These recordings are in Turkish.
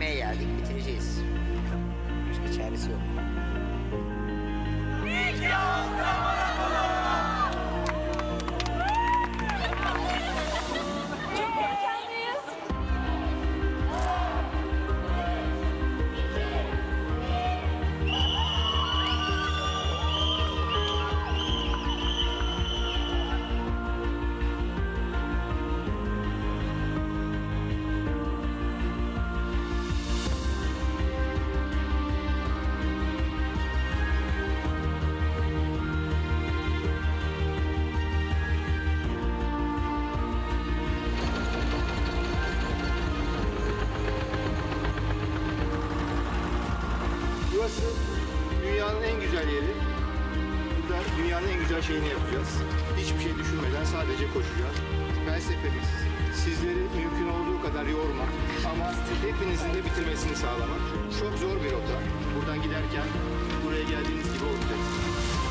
bitirmeye geldik, bitireceğiz. Başka çaresi yok. Burası dünyanın en güzel yeri. Burada dünyanın en güzel şeyini yapacağız. Hiçbir şey düşünmeden sadece koşacağız. Felsefemiz sizleri mümkün olduğu kadar yormak ama hepinizin de bitirmesini sağlamak. Çok zor bir rota. Buradan giderken buraya geldiğiniz gibi olacaksınız.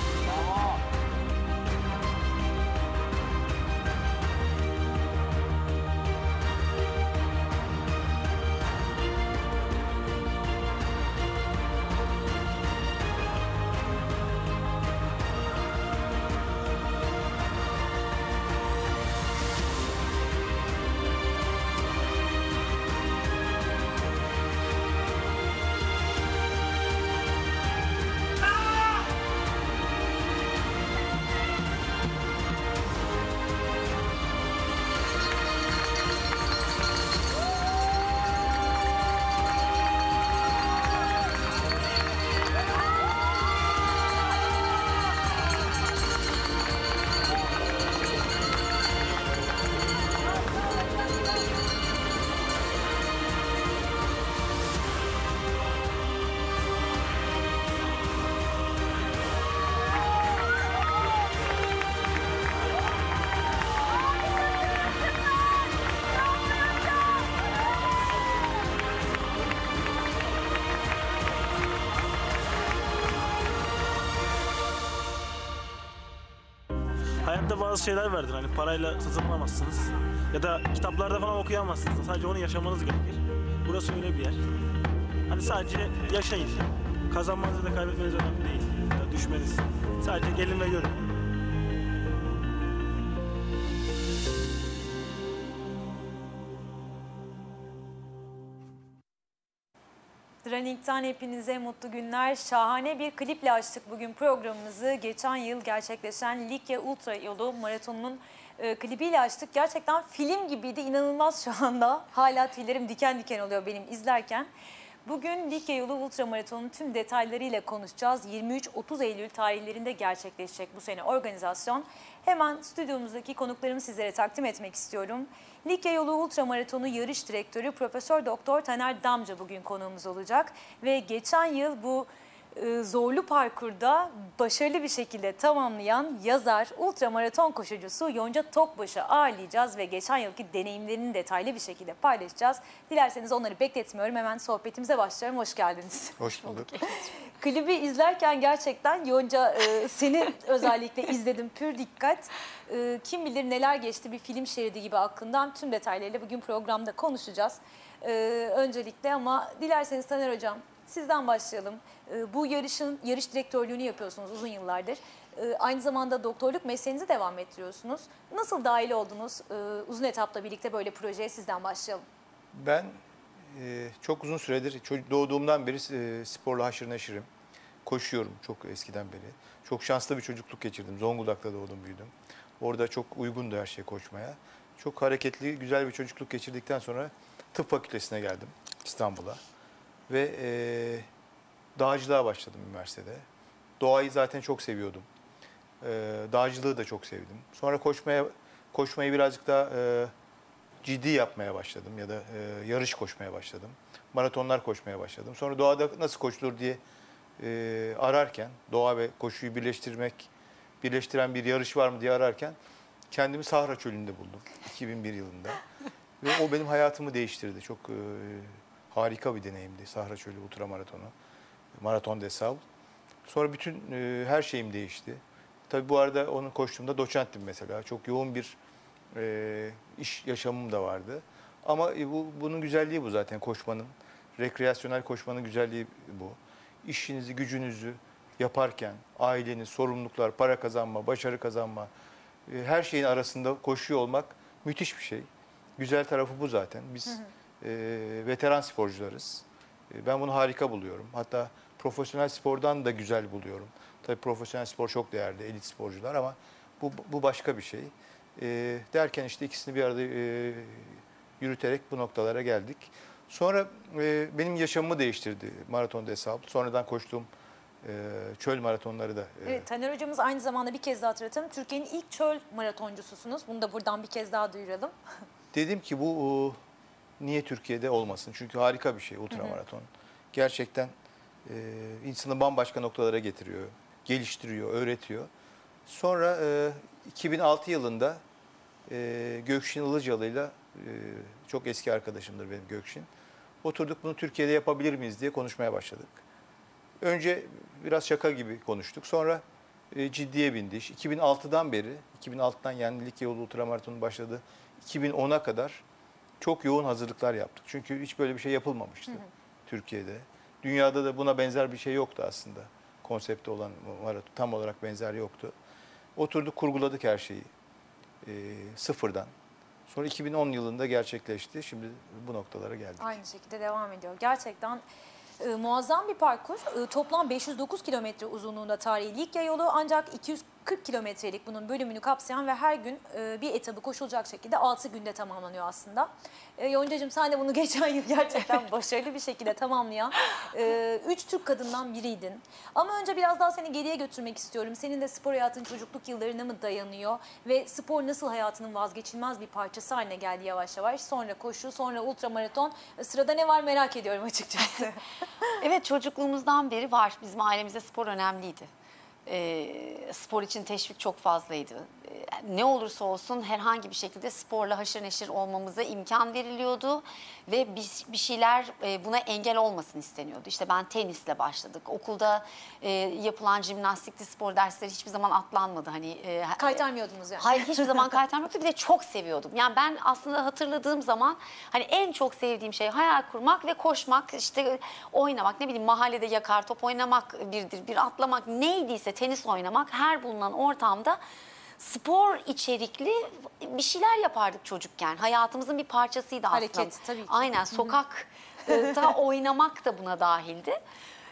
Hayatta bazı şeyler vardır, hani parayla satın alamazsınız ya da kitaplarda falan okuyamazsınız. Sadece onu yaşamanız gerekir. Burası öyle bir yer. Hani sadece yaşayın. Kazanmanız ya da kaybetmeniz önemli değil. Ya da düşmeniz. Sadece gelin ve görün. Running'den hepinize mutlu günler. Şahane bir kliple açtık bugün programımızı. Geçen yıl gerçekleşen Likya Ultra Yolu Maratonu'nun klibiyle açtık. Gerçekten film gibiydi. İnanılmaz şu anda. Hala tüylerim diken diken oluyor benim izlerken. Bugün Likya Yolu Ultra Maratonu'nun tüm detaylarıyla konuşacağız. 23-30 Eylül tarihlerinde gerçekleşecek bu sene organizasyon. Hemen stüdyomuzdaki konuklarımı sizlere takdim etmek istiyorum. Likya Yolu Ultra Maratonu yarış direktörü Profesör Doktor Taner Damca bugün konuğumuz olacak. Ve geçen yıl bu zorlu parkurda başarılı bir şekilde tamamlayan yazar, ultramaraton koşucusu Yonca Tokbaş'ı ağırlayacağız ve geçen yılki deneyimlerini detaylı bir şekilde paylaşacağız. Dilerseniz onları bekletmiyorum. Hemen sohbetimize başlıyorum. Hoş geldiniz. Hoş bulduk. Klibi izlerken gerçekten Yonca seni özellikle izledim pür dikkat. Kim bilir neler geçti bir film şeridi gibi aklından, tüm detaylarıyla bugün programda konuşacağız. Öncelikle ama dilerseniz Taner Hocam sizden başlayalım. Bu yarış direktörlüğünü yapıyorsunuz uzun yıllardır. Aynı zamanda doktorluk mesleğinizi devam ettiriyorsunuz. Nasıl dahil oldunuz uzun etapla birlikte böyle projeye, sizden başlayalım. Ben çok uzun süredir, doğduğumdan beri sporla haşır neşirim. Koşuyorum çok eskiden beri. Çok şanslı bir çocukluk geçirdim. Zonguldak'ta doğdum, büyüdüm. Orada çok uygundu her şey koşmaya. Çok hareketli, güzel bir çocukluk geçirdikten sonra tıp fakültesine geldim İstanbul'a. Ve dağcılığa başladım üniversitede. Doğayı zaten çok seviyordum. Dağcılığı da çok sevdim. Sonra koşmayı birazcık daha ciddi yapmaya başladım ya da yarış koşmaya başladım. Maratonlar koşmaya başladım. Sonra doğada nasıl koşulur diye ararken, doğa ve koşuyu birleştiren bir yarış var mı diye ararken kendimi Sahra Çölü'nde buldum 2001 yılında. Ve o benim hayatımı değiştirdi. Çok harika bir deneyimdi Sahra Çölü ultramaratonu. Maraton des Sables. Sonra bütün her şeyim değişti. Tabii bu arada onun koştuğumda doçenttim mesela. Çok yoğun bir iş yaşamım da vardı. Ama bunun güzelliği bu zaten, koşmanın. Rekreasyonel koşmanın güzelliği bu. İşinizi, gücünüzü yaparken aileniz, sorumluluklar, para kazanma, başarı kazanma, her şeyin arasında koşuyor olmak müthiş bir şey. Güzel tarafı bu zaten. Biz veteran sporcularız. Ben bunu harika buluyorum. Hatta profesyonel spordan da güzel buluyorum. Tabii profesyonel spor çok değerli, elit sporcular ama bu başka bir şey. Derken işte ikisini bir arada yürüterek bu noktalara geldik. Sonra benim yaşamımı değiştirdi maratonda hesabı. Sonradan koştuğum çöl maratonları da. Evet, Taner hocamız aynı zamanda bir kez daha hatırlatalım. Türkiye'nin ilk çöl maratoncususunuz. Bunu da buradan bir kez daha duyuralım. Dedim ki bu niye Türkiye'de olmasın? Çünkü harika bir şey ultramaraton. Gerçekten insanı bambaşka noktalara getiriyor, geliştiriyor, öğretiyor. Sonra 2006 yılında Gökşin Ilıcalı'yla çok eski arkadaşımdır benim Gökşin. Oturduk bunu Türkiye'de yapabilir miyiz diye konuşmaya başladık. Önce biraz şaka gibi konuştuk. Sonra ciddiye bindi iş. 2006'dan beri, 2006'dan yani Likya Yolu Ultramaraton'un başladığı 2010'a kadar çok yoğun hazırlıklar yaptık. Çünkü hiç böyle bir şey yapılmamıştı Türkiye'de. Dünyada da buna benzer bir şey yoktu aslında. Konsepti olan maraton tam olarak benzer yoktu. Oturduk, kurguladık her şeyi sıfırdan. Sonra 2010 yılında gerçekleşti. Şimdi bu noktalara geldik. Aynı şekilde devam ediyor. Gerçekten muazzam bir parkur. Toplam 509 kilometre uzunluğunda tarihi Likya yolu, ancak 240 kilometrelik bunun bölümünü kapsayan ve her gün bir etabı koşulacak şekilde 6 günde tamamlanıyor aslında. Yonca'cığım, sen de bunu geçen yıl gerçekten başarılı bir şekilde tamamlayan 3 Türk kadından biriydin. Ama önce biraz daha seni geriye götürmek istiyorum. Senin de spor hayatın çocukluk yıllarına mı dayanıyor ve spor nasıl hayatının vazgeçilmez bir parçası haline geldi yavaş yavaş? Sonra koşu, sonra ultramaraton. Sırada ne var merak ediyorum açıkçası. Evet, çocukluğumuzdan beri var. Bizim ailemizde spor önemliydi. Spor için teşvik çok fazlaydı. Ne olursa olsun herhangi bir şekilde sporla haşır neşir olmamıza imkan veriliyordu ve bir şeyler buna engel olmasın isteniyordu. İşte ben tenisle başladık. Okulda yapılan jimnastikli spor dersleri hiçbir zaman atlanmadı. Hani Kaytarmıyordunuz yani. Hayır, hiçbir zaman kaytarma yoktu. Bir de çok seviyordum. Yani ben aslında hatırladığım zaman hani en çok sevdiğim şey hayal kurmak ve koşmak, işte oynamak, ne bileyim mahallede yakar top oynamak birdir, bir atlamak, neydiyse tenis oynamak, her bulunan ortamda spor içerikli bir şeyler yapardık çocukken. Hayatımızın bir parçasıydı aslında. Hareket tabii ki. Aynen, sokakta oynamak da buna dahildi.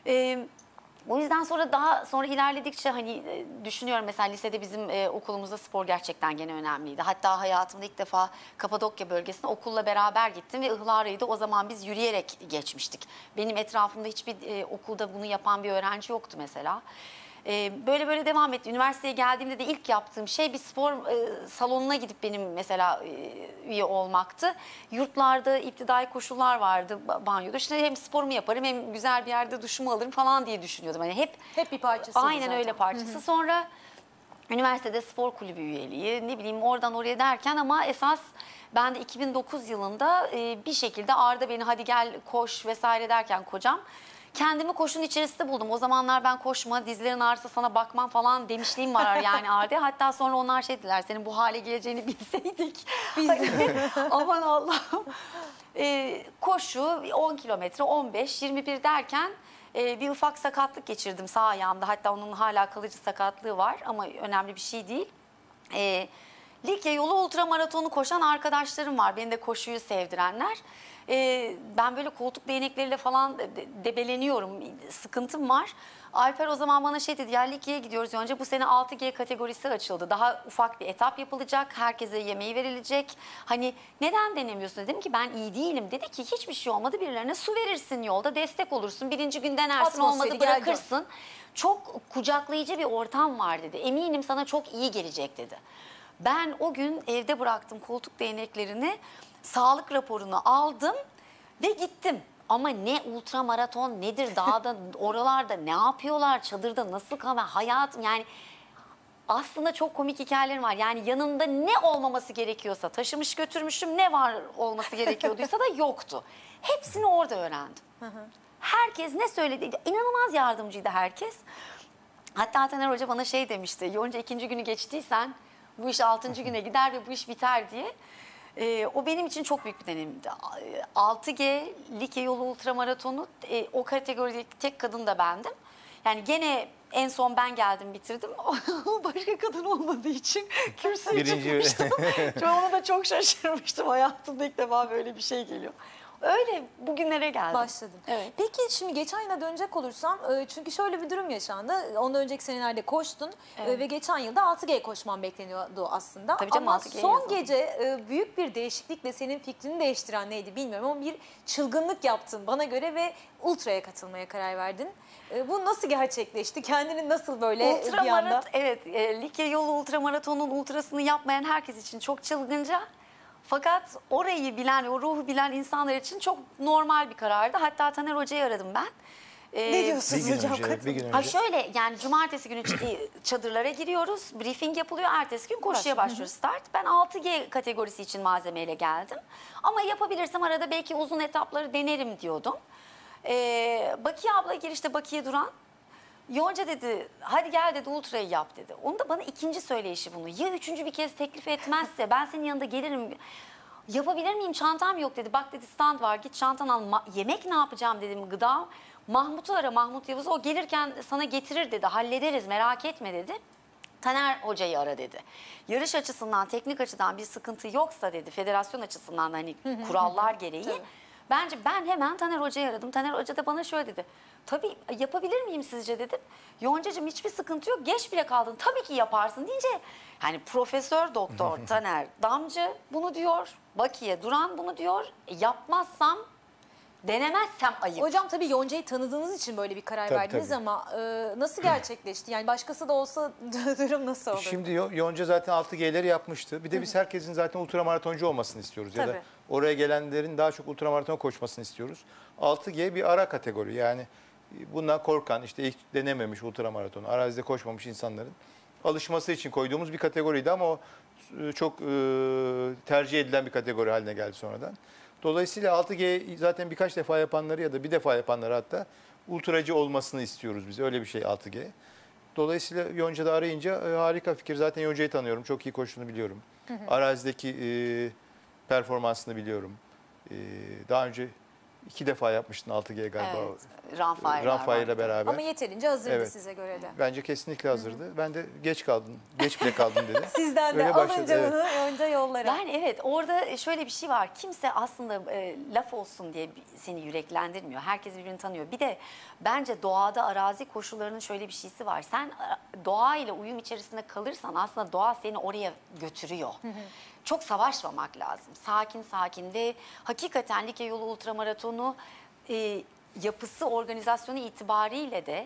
O yüzden daha sonra ilerledikçe hani düşünüyorum, mesela lisede bizim okulumuzda spor gerçekten gene önemliydi. Hatta hayatımda ilk defa Kapadokya bölgesine okulla beraber gittim ve Ihlara'yı da o zaman biz yürüyerek geçmiştik. Benim etrafımda hiçbir okulda bunu yapan bir öğrenci yoktu mesela. Böyle devam etti. Üniversiteye geldiğimde de ilk yaptığım şey bir spor salonuna gidip benim mesela üye olmaktı. Yurtlarda iptidai koşullar vardı banyoda. İşte hem sporumu yaparım hem güzel bir yerde duşumu alırım falan diye düşünüyordum. Hani hep bir parçası. aynen zaten. öyle parçası. Sonra üniversitede spor kulübü üyeliği, ne bileyim oradan oraya derken, ama esas ben de 2009 yılında bir şekilde Arda beni hadi gel koş vesaire derken kocam, kendimi koşunun içerisinde buldum. O zamanlar ben koşma, dizlerin ağrısa sana bakmam falan demişliğim var yani Arda. Hatta sonra onlar şey dediler, senin bu hale geleceğini bilseydik. Aman Allah'ım. Koşu 10 kilometre, 15, 21 derken bir ufak sakatlık geçirdim sağ ayağımda. Hatta onun hala kalıcı sakatlığı var ama önemli bir şey değil. Likya yolu ultramaratonu koşan arkadaşlarım var. Beni de koşuyu sevdirenler. Ben böyle koltuk değnekleriyle falan debeleniyorum. Sıkıntım var. Alper o zaman bana şey dedi, ya Likya'ya gidiyoruz önce, bu sene 6G kategorisi açıldı. Daha ufak bir etap yapılacak. Herkese yemeği verilecek. Hani neden denemiyorsun dedim ki ben iyi değilim. Dedi ki hiçbir şey olmadı, birilerine su verirsin yolda, destek olursun. Birinci gün denersin, olmadı bırakırsın. Çok kucaklayıcı bir ortam var dedi. Eminim sana çok iyi gelecek dedi. Ben o gün evde bıraktım koltuk değneklerini, sağlık raporunu aldım ve gittim. Ama ne ultramaraton nedir, dağda oralarda ne yapıyorlar, çadırda nasıl kalma, hayatım yani aslında çok komik hikayelerim var. Yani yanında ne olmaması gerekiyorsa taşımış götürmüşüm, ne var olması gerekiyorduysa da yoktu. Hepsini orada öğrendim. Herkes ne söyledi, inanılmaz yardımcıydı herkes. Hatta Taner Hoca bana şey demişti, Yonca 2. günü geçtiysen bu iş 6. güne gider ve bu iş biter diye. O benim için çok büyük bir deneyimdi. 6G Likya Yolu Ultramaratonu, o kategorideki tek kadın da bendim. Yani gene en son ben geldim bitirdim. Başka kadın olmadığı için kürsüye çıkmıştım. Ona da çok şaşırmıştım. Hayatımda ilk defa böyle bir şey geliyor. Öyle bugünlere geldim. Başladın. Evet. Peki şimdi geçen yıla dönecek olursam çünkü şöyle bir durum yaşandı. Ondan önceki senelerde koştun ve geçen yılda 6G koşman bekleniyordu aslında. Tabii canım, ama 6G son yazalım. gece büyük bir değişiklikle senin fikrini değiştiren neydi bilmiyorum ama bir çılgınlık yaptın bana göre ve ultraya katılmaya karar verdin. Bu nasıl gerçekleşti? Kendini nasıl böyle bir anda? Evet, Likya Yolu Ultramaraton'un ultrasını yapmayan herkes için çok çılgınca. Fakat orayı bilen, o ruhu bilen insanlar için çok normal bir karardı. Hatta Taner Hoca'yı aradım ben. Ne diyorsunuz Bir gün hocam? önce, bir gün önce. Ha şöyle, yani cumartesi günü çadırlara giriyoruz, briefing yapılıyor, ertesi gün koşuya başlıyoruz, start. Ben 6G kategorisi için malzemeyle geldim. Ama yapabilirsem arada belki uzun etapları denerim diyordum. Bakiye abla girişte, Bakiye Duran. Yonca dedi, hadi gel dedi, ultrayı yap dedi. Onu da bana ikinci söyleyişi bunu. Ya üçüncü bir kez teklif etmezse ben senin yanında gelirim. Yapabilir miyim? Çantam yok dedi. Bak dedi, stand var, git çantan al. Yemek ne yapacağım dedim, gıda. Mahmut'u ara, Mahmut Yavuz, o gelirken sana getirir dedi. Hallederiz, merak etme dedi. Taner Hoca'yı ara dedi. Yarış açısından, teknik açıdan bir sıkıntı yoksa dedi, federasyon açısından hani kurallar gereği. Bence ben hemen Taner Hoca'yı aradım. Taner Hoca da bana şöyle dedi. Tabii yapabilir miyim sizce dedim. Yoncacığım hiçbir sıkıntı yok, geç bile kaldın, tabii ki yaparsın deyince hani Profesör Doktor Taner Damcı bunu diyor, Bakiye Duran bunu diyor. Yapmazsam, denemezsem ayıp. Hocam tabii Yonca'yı tanıdığınız için böyle bir karar Tabii, verdiniz tabii. ama nasıl gerçekleşti? Yani başkası da olsa durum nasıl olur? Şimdi Yonca zaten 6G'leri yapmıştı. Bir de biz herkesin zaten ultramaratoncu olmasını istiyoruz. Ya da Tabii. oraya gelenlerin daha çok ultramaraton koşmasını istiyoruz. 6G bir ara kategori. Yani bundan korkan, işte ilk denememiş ultramaratonu, arazide koşmamış insanların alışması için koyduğumuz bir kategoriydi ama o çok tercih edilen bir kategori haline geldi sonradan. Dolayısıyla 6G zaten birkaç defa yapanları ya da bir defa yapanları hatta ultracı olmasını istiyoruz biz. Öyle bir şey 6G. Dolayısıyla Yonca'da arayınca harika fikir. Zaten Yonca'yı tanıyorum. Çok iyi koştuğunu biliyorum. Arazideki performansını biliyorum. Daha önce 2 defa yapmıştın 6G galiba. Evet, Runfire ile beraber. Ama yeterince hazırdı Evet. size göre de. Bence kesinlikle hazırdı. Ben de geç kaldım. Geç bile kaldım dedi. Sizden de Öyle başladı, alınca evet. bunu Yonca yollara. Yani evet, orada şöyle bir şey var. Kimse aslında laf olsun diye seni yüreklendirmiyor. Herkes birbirini tanıyor. Bir de bence doğada arazi koşullarının şöyle bir şeysi var. Sen doğayla uyum içerisinde kalırsan aslında doğa seni oraya götürüyor. Çok savaşmamak lazım. Sakin sakin ve hakikaten Likya Yolu Ultramaratonu yapısı, organizasyonu itibariyle de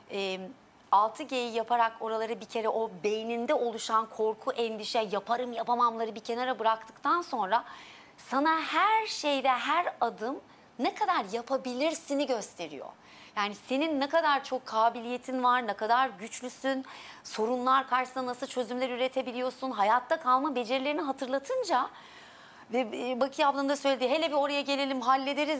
6G'yi yaparak oraları bir kere o beyninde oluşan korku, endişe, yaparım yapamamları bir kenara bıraktıktan sonra sana her şey ve her adım ne kadar yapabilirsini gösteriyor. Yani senin ne kadar çok kabiliyetin var, ne kadar güçlüsün, sorunlar karşısında nasıl çözümler üretebiliyorsun, hayatta kalma becerilerini hatırlatınca ve Bakiye ablanın da söylediği, hele bir oraya gelelim hallederiz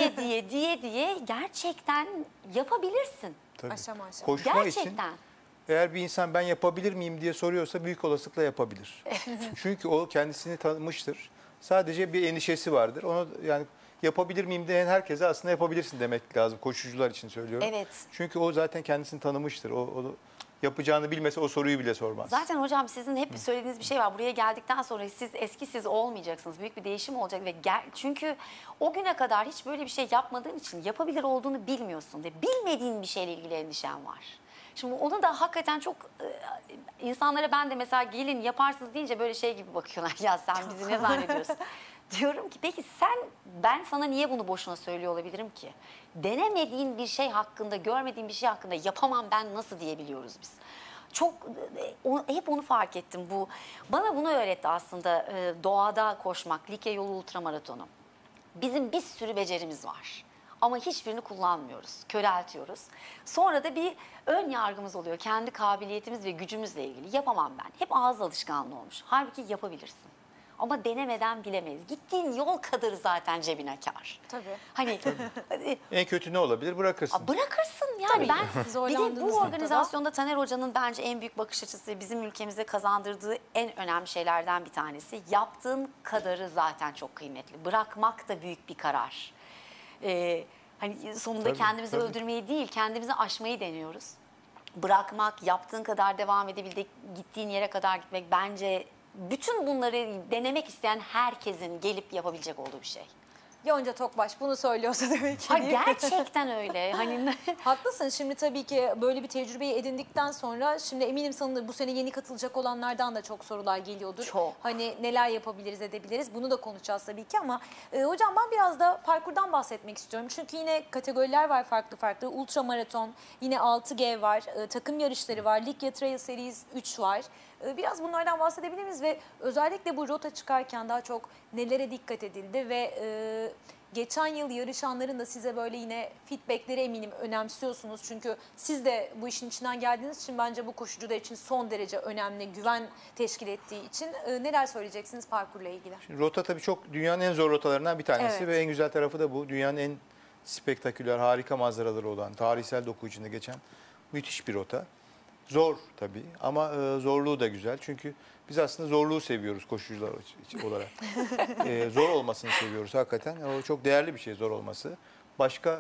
diye gerçekten yapabilirsin. Tabii. Aşama aşama. Koşma için Gerçekten. eğer bir insan ben yapabilir miyim diye soruyorsa büyük olasılıkla yapabilir. Çünkü o kendisini tanımıştır. Sadece bir endişesi vardır. Onu yani yapabilir miyim diyen herkese aslında yapabilirsin demek lazım. Koşucular için söylüyorum. Evet. Çünkü o zaten kendisini tanımıştır. O yapacağını bilmese o soruyu bile sormaz. Zaten hocam sizin hep söylediğiniz bir şey var. Buraya geldikten sonra siz eski siz olmayacaksınız. Büyük bir değişim olacak ve çünkü o güne kadar hiç böyle bir şey yapmadığın için yapabilir olduğunu bilmiyorsun ve bilmediğin bir şeyle ilgili endişen var. Şimdi onu da hakikaten çok insanlara ben de mesela gelin yaparsınız deyince böyle şey gibi bakıyorlar. Ya sen bizi ne zannediyorsun? Diyorum ki peki ben sana niye bunu boşuna söylüyor olabilirim ki? Denemediğin bir şey hakkında, görmediğin bir şey hakkında yapamam ben nasıl diyebiliyoruz biz? Çok hep onu fark ettim. Bana bunu öğretti aslında doğada koşmak, Likya Yolu Ultramaratonu. Bizim bir sürü becerimiz var. Ama hiçbirini kullanmıyoruz, köreltiyoruz. Sonra da bir ön yargımız oluyor. Kendi kabiliyetimiz ve gücümüzle ilgili. Yapamam ben. Hep ağız alışkanlığı olmuş. Halbuki yapabilirsin. Ama denemeden bilemeyiz. Gittiğin yol kadarı zaten cebine kar. Tabii. Hani En kötü ne olabilir? Bırakırsın. bırakırsın yani. Ben bir de Zorlandığınız bu noktada. organizasyonda Taner Hoca'nın bence en büyük bakış açısı, bizim ülkemize kazandırdığı en önemli şeylerden bir tanesi. Yaptığın kadarı zaten çok kıymetli. Bırakmak da büyük bir karar. Hani sonunda Tabii, kendimizi tabii. öldürmeyi değil, kendimizi aşmayı deniyoruz. Bırakmak, yaptığın kadar devam edebildik, gittiğin yere kadar gitmek, bence bütün bunları denemek isteyen herkesin gelip yapabilecek olduğu bir şey. Yonca Tokbaş bunu söylüyorsa demek ki. Ha, değil mi? gerçekten öyle. Hani Haklısın. Şimdi tabii ki böyle bir tecrübeyi edindikten sonra şimdi eminim sana bu sene yeni katılacak olanlardan da çok sorular geliyordur. Çok. Hani neler yapabiliriz, edebiliriz. Bunu da konuşacağız tabii ki ama hocam ben biraz da parkurdan bahsetmek istiyorum. Çünkü yine kategoriler var farklı farklı. Ultra maraton, yine 6G var, takım yarışları var, Likya Trail Series 3 var. Biraz bunlardan bahsedebilir miyiz ve özellikle bu rota çıkarken daha çok nelere dikkat edildi ve geçen yıl yarışanların da size böyle yine feedbackleri eminim önemsiyorsunuz. Çünkü siz de bu işin içinden geldiğiniz için bence bu koşucular için son derece önemli, güven teşkil ettiği için neler söyleyeceksiniz parkurla ilgili? Şimdi rota tabii çok dünyanın en zor rotalarından bir tanesi Evet. ve en güzel tarafı da bu. Dünyanın en spektaküler, harika manzaraları olan, tarihsel doku içinde geçen müthiş bir rota. Zor tabii ama zorluğu da güzel. Çünkü biz aslında zorluğu seviyoruz koşucular olarak. Zor olmasını seviyoruz hakikaten. O çok değerli bir şey zor olması. Başka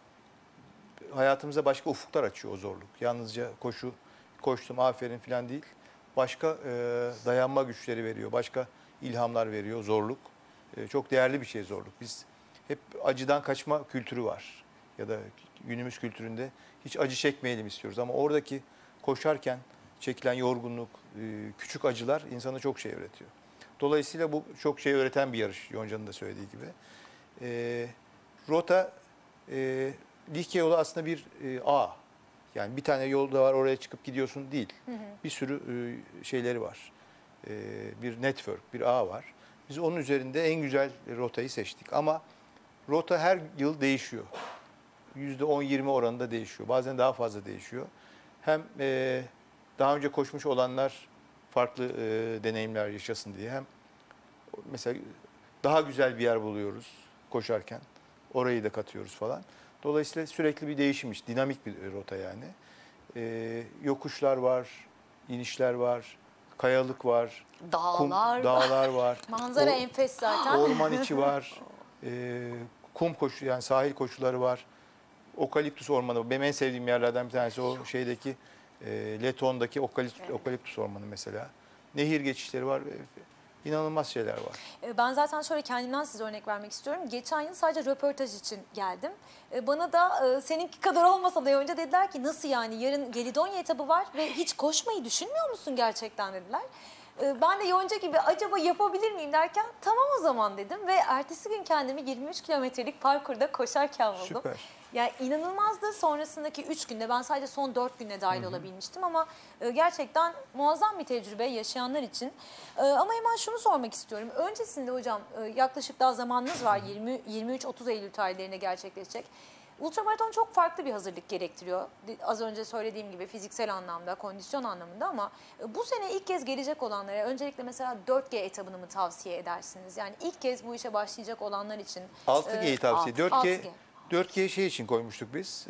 hayatımıza başka ufuklar açıyor o zorluk. Yalnızca koştum aferin falan değil. Başka dayanma güçleri veriyor. Başka ilhamlar veriyor zorluk. Çok değerli bir şey zorluk. Biz hep acıdan kaçma kültürü var. Ya da günümüz kültüründe hiç acı çekmeyelim istiyoruz. Ama oradaki koşarken çekilen yorgunluk, küçük acılar insana çok şey öğretiyor. Dolayısıyla bu çok şey öğreten bir yarış Yonca'nın da söylediği gibi. Rota, Likya yolu aslında bir ağ. Yani bir tane yolda var oraya çıkıp gidiyorsun değil. Bir sürü şeyleri var. Bir network, bir ağ var. Biz onun üzerinde en güzel rotayı seçtik. Ama rota her yıl değişiyor. %10-20 oranında değişiyor. Bazen daha fazla değişiyor. Hem daha önce koşmuş olanlar farklı deneyimler yaşasın diye hem mesela daha güzel bir yer buluyoruz koşarken. Orayı da katıyoruz falan. Dolayısıyla sürekli bir değişmiş, dinamik bir rota yani. Yokuşlar var, inişler var, kayalık var, dağlar var. Manzara enfes zaten. Orman içi var, kum koşu yani sahil koşuları var. Okaliptüs ormanı benim en sevdiğim yerlerden bir tanesi o şeydeki Leton'daki okaliptüs ormanı mesela. Nehir geçişleri var. İnanılmaz şeyler var. Ben zaten şöyle kendimden size örnek vermek istiyorum. Geçen yıl sadece röportaj için geldim. Bana da seninki kadar olmasa da önce dediler ki nasıl yani yarın Gelidonya etabı var ve hiç koşmayı düşünmüyor musun gerçekten dediler. Ben de Yonca gibi acaba yapabilir miyim derken tamam o zaman dedim ve ertesi gün kendimi 23 kilometrelik parkurda koşarken buldum. Süper. Yani inanılmazdı. Sonrasındaki 3 günde ben sadece son 4 günde dahil olabilmiştim ama gerçekten muazzam bir tecrübe yaşayanlar için. Ama hemen şunu sormak istiyorum. Öncesinde hocam yaklaşık daha zamanınız var 23-30 Eylül tarihlerinde gerçekleşecek. Ultramaraton çok farklı bir hazırlık gerektiriyor. Az önce söylediğim gibi fiziksel anlamda, kondisyon anlamında ama bu sene ilk kez gelecek olanlara öncelikle mesela 4G etabını mı tavsiye edersiniz? Yani ilk kez bu işe başlayacak olanlar için. 6G'yi tavsiye. 4G 6G. 4G şey için koymuştuk biz.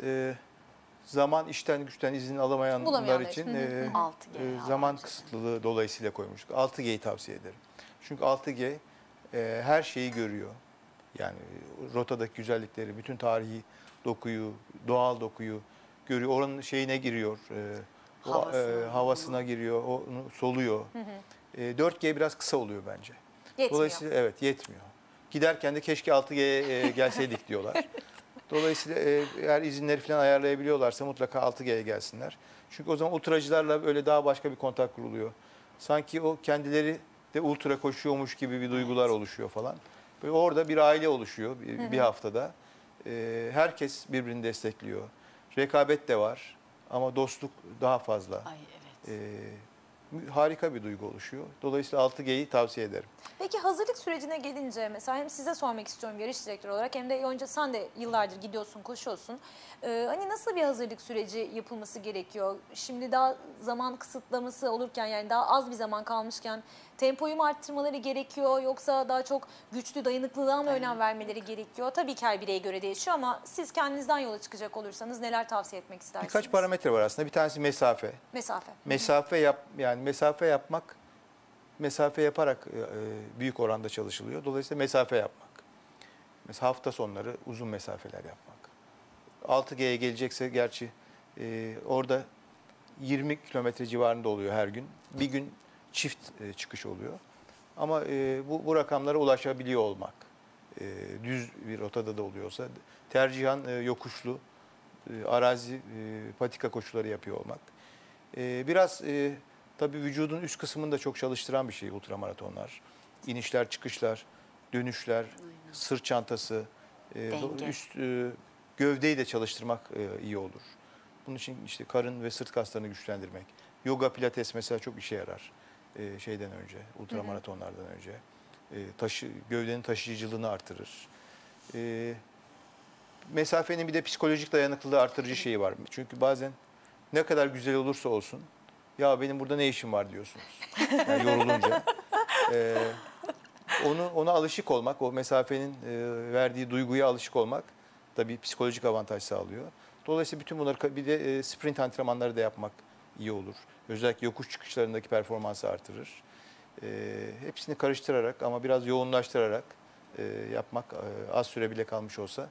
Zaman işten güçten izin alamayanlar Bulamayanlar için için. 6G zaman kısıtlılığı dolayısıyla koymuştuk. 6G'yi tavsiye ederim. Çünkü 6G her şeyi görüyor. Yani rotadaki güzellikleri, bütün tarihi dokuyu, doğal dokuyu görüyor. Oranın şeyine giriyor. Havasına giriyor, onu soluyor. 4G biraz kısa oluyor bence. Yetmiyor. Dolayısıyla evet yetmiyor. Giderken de keşke 6G'ye gelseydik diyorlar. Dolayısıyla eğer izinleri falan ayarlayabiliyorlarsa mutlaka 6G'ye gelsinler. Çünkü o zaman ultracılarla öyle daha başka bir kontak kuruluyor. Sanki o kendileri de ultra koşuyormuş gibi bir duygular oluşuyor falan. Böyle orada bir aile oluşuyor bir haftada. Herkes birbirini destekliyor. Rekabet de var ama dostluk daha fazla. Ay evet. Harika bir duygu oluşuyor. Dolayısıyla 6G'yi tavsiye ederim. Peki hazırlık sürecine gelince mesela hem size sormak istiyorum yarış direktörü olarak hem de Yonca sen de yıllardır gidiyorsun, koşuyorsun. Hani nasıl bir hazırlık süreci yapılması gerekiyor? Şimdi daha zaman kısıtlaması olurken yani daha az bir zaman kalmışken tempoyu mu arttırmaları gerekiyor yoksa daha çok güçlü dayanıklılığa mı önem vermeleri gerekiyor? Tabii ki her bireye göre değişiyor ama siz kendinizden yola çıkacak olursanız neler tavsiye etmek istersiniz? Birkaç parametre var aslında. Bir tanesi mesafe. Mesafe. Mesafe yaparak büyük oranda çalışılıyor. Dolayısıyla mesafe yapmak. Mesela hafta sonları uzun mesafeler yapmak. 6G'ye gelecekse gerçi orada 20 kilometre civarında oluyor her gün. Bir gün çift çıkış oluyor. Ama bu rakamlara ulaşabiliyor olmak. Düz bir rotada da oluyorsa tercihan yokuşlu arazi patika koşuları yapıyor olmak. Biraz tabii vücudun üst kısmını da çok çalıştıran bir şey ultramaratonlar. İnişler, çıkışlar, dönüşler, sırt çantası, Denge. üst gövdeyi de çalıştırmak iyi olur. Bunun için işte karın ve sırt kaslarını güçlendirmek. Yoga, pilates mesela çok işe yarar. Şeyden önce, ultramaratonlardan önce. Gövdenin taşıyıcılığını artırır. Mesafenin bir de psikolojik dayanıklılığı artırıcı şeyi var. Çünkü bazen ne kadar güzel olursa olsun, ya benim burada ne işim var diyorsunuz. Yani yorulunca. Ona alışık olmak, o mesafenin verdiği duyguya alışık olmak tabii psikolojik avantaj sağlıyor. Dolayısıyla bütün bunları bir de sprint antrenmanları da yapmak iyi olur. Özellikle yokuş çıkışlarındaki performansı artırır. Hepsini karıştırarak ama biraz yoğunlaştırarak yapmak az süre bile kalmış olsa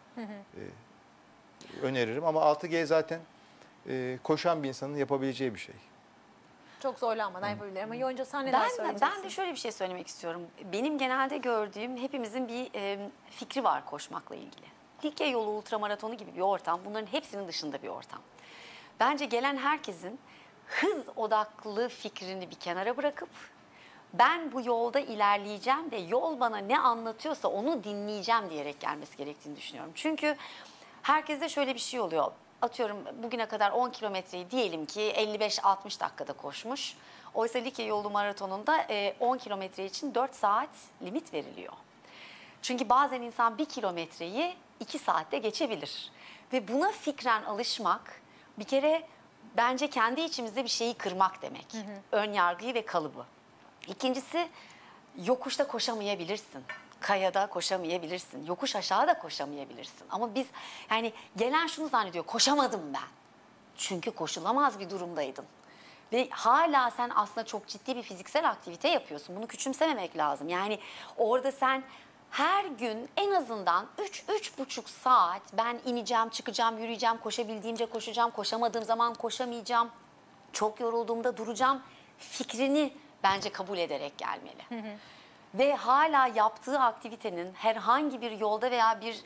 öneririm. Ama 6G zaten koşan bir insanın yapabileceği bir şey. Çok zorlanmadan yapabilir ama Yonca sen neler söyleyeceksin? Ben de şöyle bir şey söylemek istiyorum. Benim genelde gördüğüm hepimizin bir fikri var koşmakla ilgili. Likya yolu ultramaratonu gibi bir ortam. Bunların hepsinin dışında bir ortam. Bence gelen herkesin hız odaklı fikrini bir kenara bırakıp ben bu yolda ilerleyeceğim ve yol bana ne anlatıyorsa onu dinleyeceğim diyerek gelmesi gerektiğini düşünüyorum. Çünkü herkeste şöyle bir şey oluyor. Atıyorum bugüne kadar 10 kilometreyi diyelim ki 55-60 dakikada koşmuş. Oysa Likya yolu maratonunda 10 kilometre için 4 saat limit veriliyor. Çünkü bazen insan 1 kilometreyi 2 saatte geçebilir. Ve buna fikren alışmak bir kere bence kendi içimizde bir şeyi kırmak demek. Ön yargıyı ve kalıbı. İkincisi yokuşta koşamayabilirsin. Kayada koşamayabilirsin. Yokuş aşağı da koşamayabilirsin. Ama biz yani gelen şunu zannediyor. Koşamadım ben. Çünkü koşulamaz bir durumdaydın. Ve hala sen aslında çok ciddi bir fiziksel aktivite yapıyorsun. Bunu küçümsememek lazım. Yani orada sen her gün en azından 3-3,5 saat ben ineceğim, çıkacağım, yürüyeceğim, koşabildiğimce koşacağım, koşamadığım zaman koşamayacağım, çok yorulduğumda duracağım fikrini bence kabul ederek gelmeli. Ve hala yaptığı aktivitenin herhangi bir yolda veya bir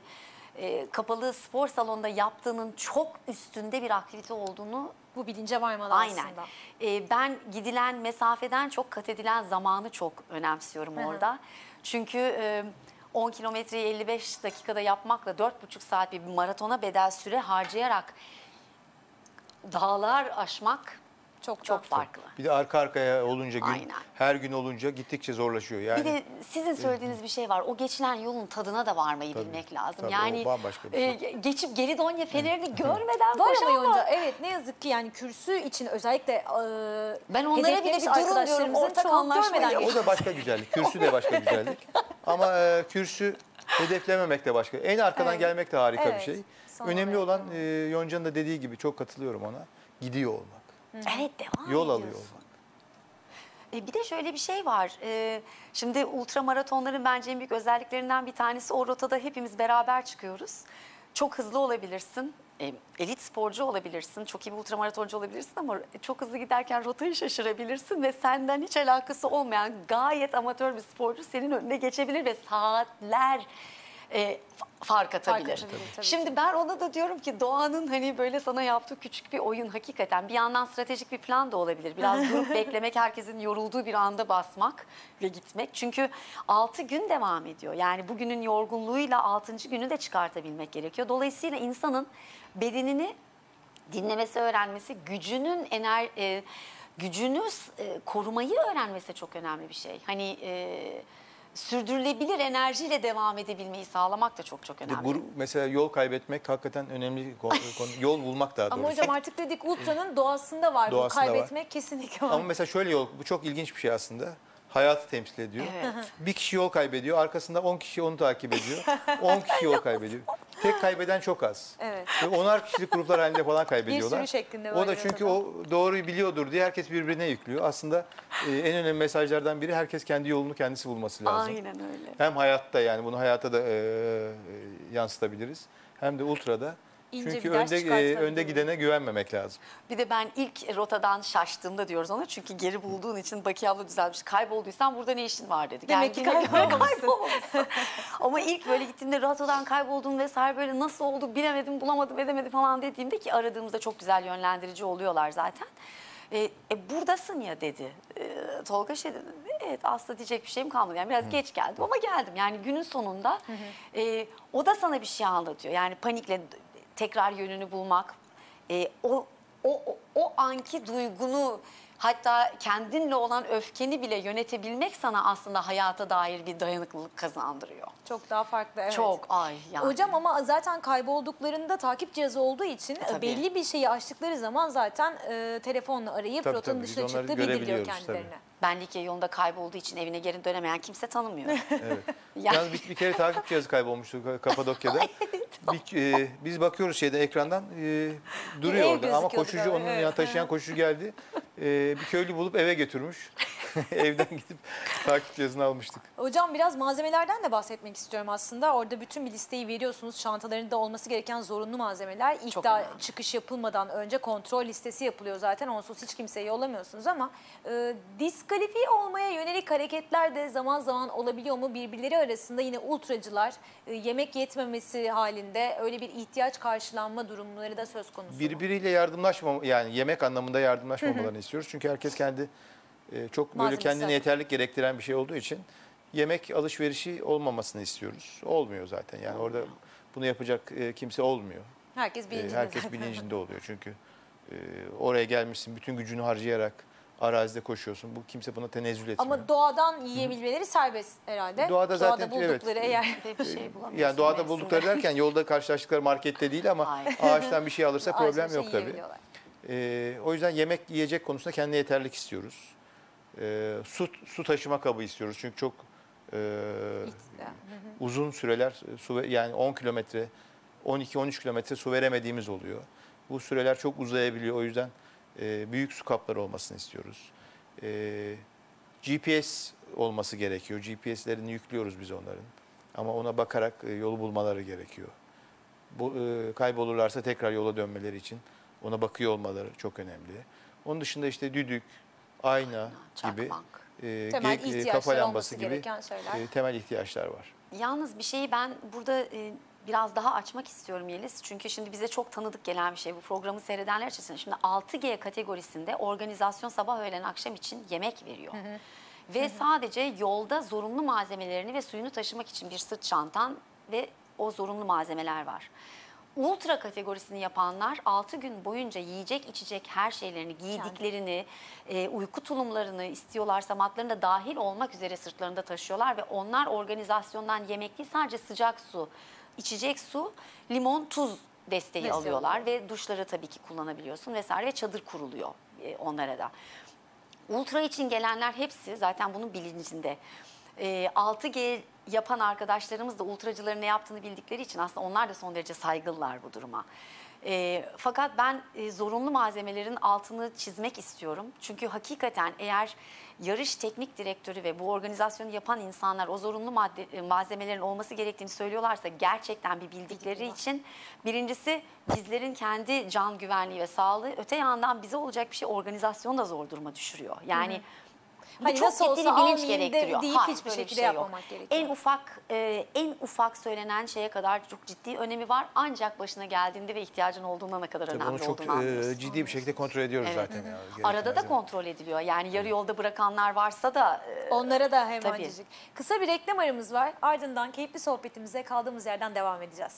kapalı spor salonunda yaptığının çok üstünde bir aktivite olduğunu Bu bilince varmalı aynen. aslında. Ben gidilen mesafeden çok kat edilen zamanı çok önemsiyorum orada. Çünkü 10 kilometreyi 55 dakikada yapmakla 4,5 saat bir maratona bedel süre harcayarak dağlar aşmak çok farklı. Bir de arka arkaya olunca Aynen. her gün olunca gittikçe zorlaşıyor. Yani Bir de sizin söylediğiniz bir şey var. O geçilen yolun tadına da varmayı bilmek lazım. tabii, Yani o bambaşka bir şey. geçip Geridonya fenerini görmeden Var ama koşamam. Yonca evet ne yazık ki yani kürsü için özellikle Ben onlara bile hedeflemiş bir durun diyorum. arkadaşlarımızın Ortak çoğu anlaşmayı görmeden O da başka güzellik. Kürsü de başka güzellik. Ama kürsü hedeflememek de başka. En arkadan Evet. gelmek de harika bir Evet. şey. Sonra Önemli olan Yonca'nın da dediği gibi çok katılıyorum ona. Gidiyor olmak. Evet devam Yol ediyorsun. alıyor olmak. Bir de şöyle bir şey var. Şimdi ultramaratonların bence en büyük özelliklerinden bir tanesi o rotada hepimiz beraber çıkıyoruz. Çok hızlı olabilirsin. Elit sporcu olabilirsin. Çok iyi bir ultramaratoncu olabilirsin ama çok hızlı giderken rotayı şaşırabilirsin ve senden hiç alakası olmayan gayet amatör bir sporcu senin önüne geçebilir ve saatler fark atabilir. tabii Şimdi ben ona da diyorum ki doğanın hani böyle sana yaptığı küçük bir oyun hakikaten bir yandan stratejik bir plan da olabilir. Biraz durup beklemek, herkesin yorulduğu bir anda basmak ve gitmek. Çünkü 6 gün devam ediyor. Yani bugünün yorgunluğuyla 6. günü de çıkartabilmek gerekiyor. Dolayısıyla insanın bedenini dinlemesi, öğrenmesi, gücünü korumayı öğrenmesi çok önemli bir şey. Hani sürdürülebilir enerjiyle devam edebilmeyi sağlamak da çok önemli. Mesela yol kaybetmek hakikaten önemli bir konu. Yol bulmak daha doğrusu. Ama hocam artık dedik ultranın doğasında var. Doğasında Bu kaybetmek kesinlikle var. Ama mesela şöyle bu çok ilginç bir şey aslında. hayatı temsil ediyor. Evet. Bir kişi yol kaybediyor, arkasında 10 kişi onu takip ediyor. 10 kişi yol kaybediyor. Tek kaybeden çok az. Evet. Ve 10'ar kişilik gruplar halinde falan Bir kaybediyorlar. sürü şeklinde O da böyle çünkü rotadan. o doğruyu biliyordur diye herkes birbirine yüklüyor. Aslında en önemli mesajlardan biri herkes kendi yolunu kendisi bulması lazım. Aynen öyle. Hem hayatta, yani bunu hayata da yansıtabiliriz. Hem de ultrada. İnce Çünkü bir ders çıkartılabilir. önde gidene güvenmemek lazım. Bir de ben ilk rotadan şaştığımda diyoruz ona. Çünkü geri bulduğun için Bakiye abla düzeltmiş. Kaybolduysan burada ne işin var dedi. Demek ki Geldiğine göre kaybolmuşsun. kaybolmuşsun. Ama ilk böyle gittiğimde rotadan kayboldum vesaire, böyle nasıl oldu bilemedim, bulamadım, edemedim falan dediğimde, ki aradığımızda çok güzel yönlendirici oluyorlar zaten. Buradasın ya dedi. Tolga şey dedi. Evet, aslında diyecek bir şeyim kalmadı. Yani biraz geç geldim ama geldim. Yani günün sonunda o da sana bir şey anlatıyor. Yani panikle tekrar yönünü bulmak, o anki duygunu, hatta kendinle olan öfkeni bile yönetebilmek sana aslında hayata dair bir dayanıklılık kazandırıyor. Çok daha farklı, evet. Çok yani. Hocam ama zaten kaybolduklarında takip cihazı olduğu için Tabii. belli bir şeyi aştıkları zaman zaten telefonla arayıp Tabii, rotanın tabii. Biz dışına onları çıktığı bildiriliyor görebiliyoruz, kendilerine. tabii. Ben Likya yolunda kaybolduğu için evine geri dönemeyen kimse tanımıyor. Evet. Yani- Yalnız bir kere takip cihazı kaybolmuştu Kapadokya'da. Biz bakıyoruz ekrandan duruyor ev orada ama gözüküyordu koşucu, böyle, onun evet. yanına taşıyan koşucu geldi. Bir köylü bulup eve götürmüş. Evden gidip takip cihazını almıştık. Hocam biraz malzemelerden de bahsetmek istiyorum aslında. Orada bütün bir listeyi veriyorsunuz. Çantalarında olması gereken zorunlu malzemeler. İlk Çok daha önemli. çıkış yapılmadan önce kontrol listesi yapılıyor zaten. Onsuz hiç kimseye yollamıyorsunuz ama diskalifiye olmaya yönelik hareketler de zaman zaman olabiliyor mu? Birbirleri arasında yine ultracılar yemek yetmemesi halinde öyle bir ihtiyaç karşılanma durumları da söz konusu. Birbiriyle yardımlaşma, yani yemek anlamında yardımlaşmamalarını istiyoruz. Çünkü herkes kendi çok böyle Malzemesi kendine zaten. yeterlik gerektiren bir şey olduğu için yemek alışverişi olmamasını istiyoruz. Olmuyor zaten. Yani orada bunu yapacak kimse olmuyor. Herkes bilincinde Herkes zaten. bilincinde oluyor. Çünkü oraya gelmişsin, bütün gücünü harcayarak arazide koşuyorsun. Bu kimse buna tenezzül etmiyor. Ama doğadan yiyebilmeleri serbest herhalde. Doğada zaten, buldukları evet. eğer Ve bir şey bulamıyorsun Yani doğada mevsimde. buldukları derken yolda karşılaştıkları markette değil ama Aynen. ağaçtan bir şey alırsa ağaçtan problem şey yok tabii. yiyebiliyorlar. O yüzden yemek yiyecek konusunda kendine yeterlik istiyoruz. Su taşıma kabı istiyoruz. Çünkü çok uzun süreler yani 10 kilometre, 12-13 kilometre su veremediğimiz oluyor. Bu süreler çok uzayabiliyor. O yüzden büyük su kapları olmasını istiyoruz. GPS olması gerekiyor. GPS'lerini yüklüyoruz biz onların. Ama ona bakarak yolu bulmaları gerekiyor. Kaybolurlarsa tekrar yola dönmeleri için ona bakıyor olmaları çok önemli. Onun dışında işte düdük, ayna gibi Çakmak. Temel kafa ihtiyaçlar lambası olması gibi gereken şeyler. temel ihtiyaçlar var. Yalnız bir şeyi ben burada biraz daha açmak istiyorum Yeliz. Çünkü şimdi bize çok tanıdık gelen bir şey. Bu programı seyredenler için. Şimdi 6G kategorisinde organizasyon sabah, öğlen, akşam için yemek veriyor. Ve sadece yolda zorunlu malzemelerini ve suyunu taşımak için bir sırt çantan ve o zorunlu malzemeler var. Ultra kategorisini yapanlar 6 gün boyunca yiyecek içecek her şeylerini, giydiklerini, uyku tulumlarını istiyorlarsa matlarını da dahil olmak üzere sırtlarında taşıyorlar ve onlar organizasyondan yemek değil, sadece sıcak su, içecek su, limon, tuz desteği Desteği alıyorlar ve duşları tabii ki kullanabiliyorsun vesaire ve çadır kuruluyor onlara da. Ultra için gelenler hepsi zaten bunun bilincinde. 6G yapan arkadaşlarımız da ultracıların ne yaptığını bildikleri için aslında onlar da son derece saygılılar bu duruma. Fakat ben zorunlu malzemelerin altını çizmek istiyorum. Çünkü hakikaten eğer yarış teknik direktörü ve bu organizasyonu yapan insanlar o zorunlu malzemelerin olması gerektiğini söylüyorlarsa gerçekten bir bildikleri için, birincisi bizlerin kendi can güvenliği ve sağlığı, öte yandan bize olacak bir şey organizasyonu da zor duruma düşürüyor. Yani bu Hani çok nasıl ciddi olsa bir bilinç almayayım gerektiriyor. deyip Hayır, hiçbir böyle bir şekilde şey yok. yapmamak gerekiyor. En ufak söylenen şeye kadar çok ciddi önemi var. Ancak başına geldiğinde ve ihtiyacın olduğunda ne kadar Tabii önemli onu çok olduğunu anlıyorsun. ciddi bir şekilde kontrol ediyoruz Evet. zaten. Yani. Arada da Gereken kontrol ediliyor. Yani yarı yolda bırakanlar varsa da Onlara da Tabii. hemencecik. Kısa bir reklam aramız var. Ardından keyifli sohbetimize kaldığımız yerden devam edeceğiz.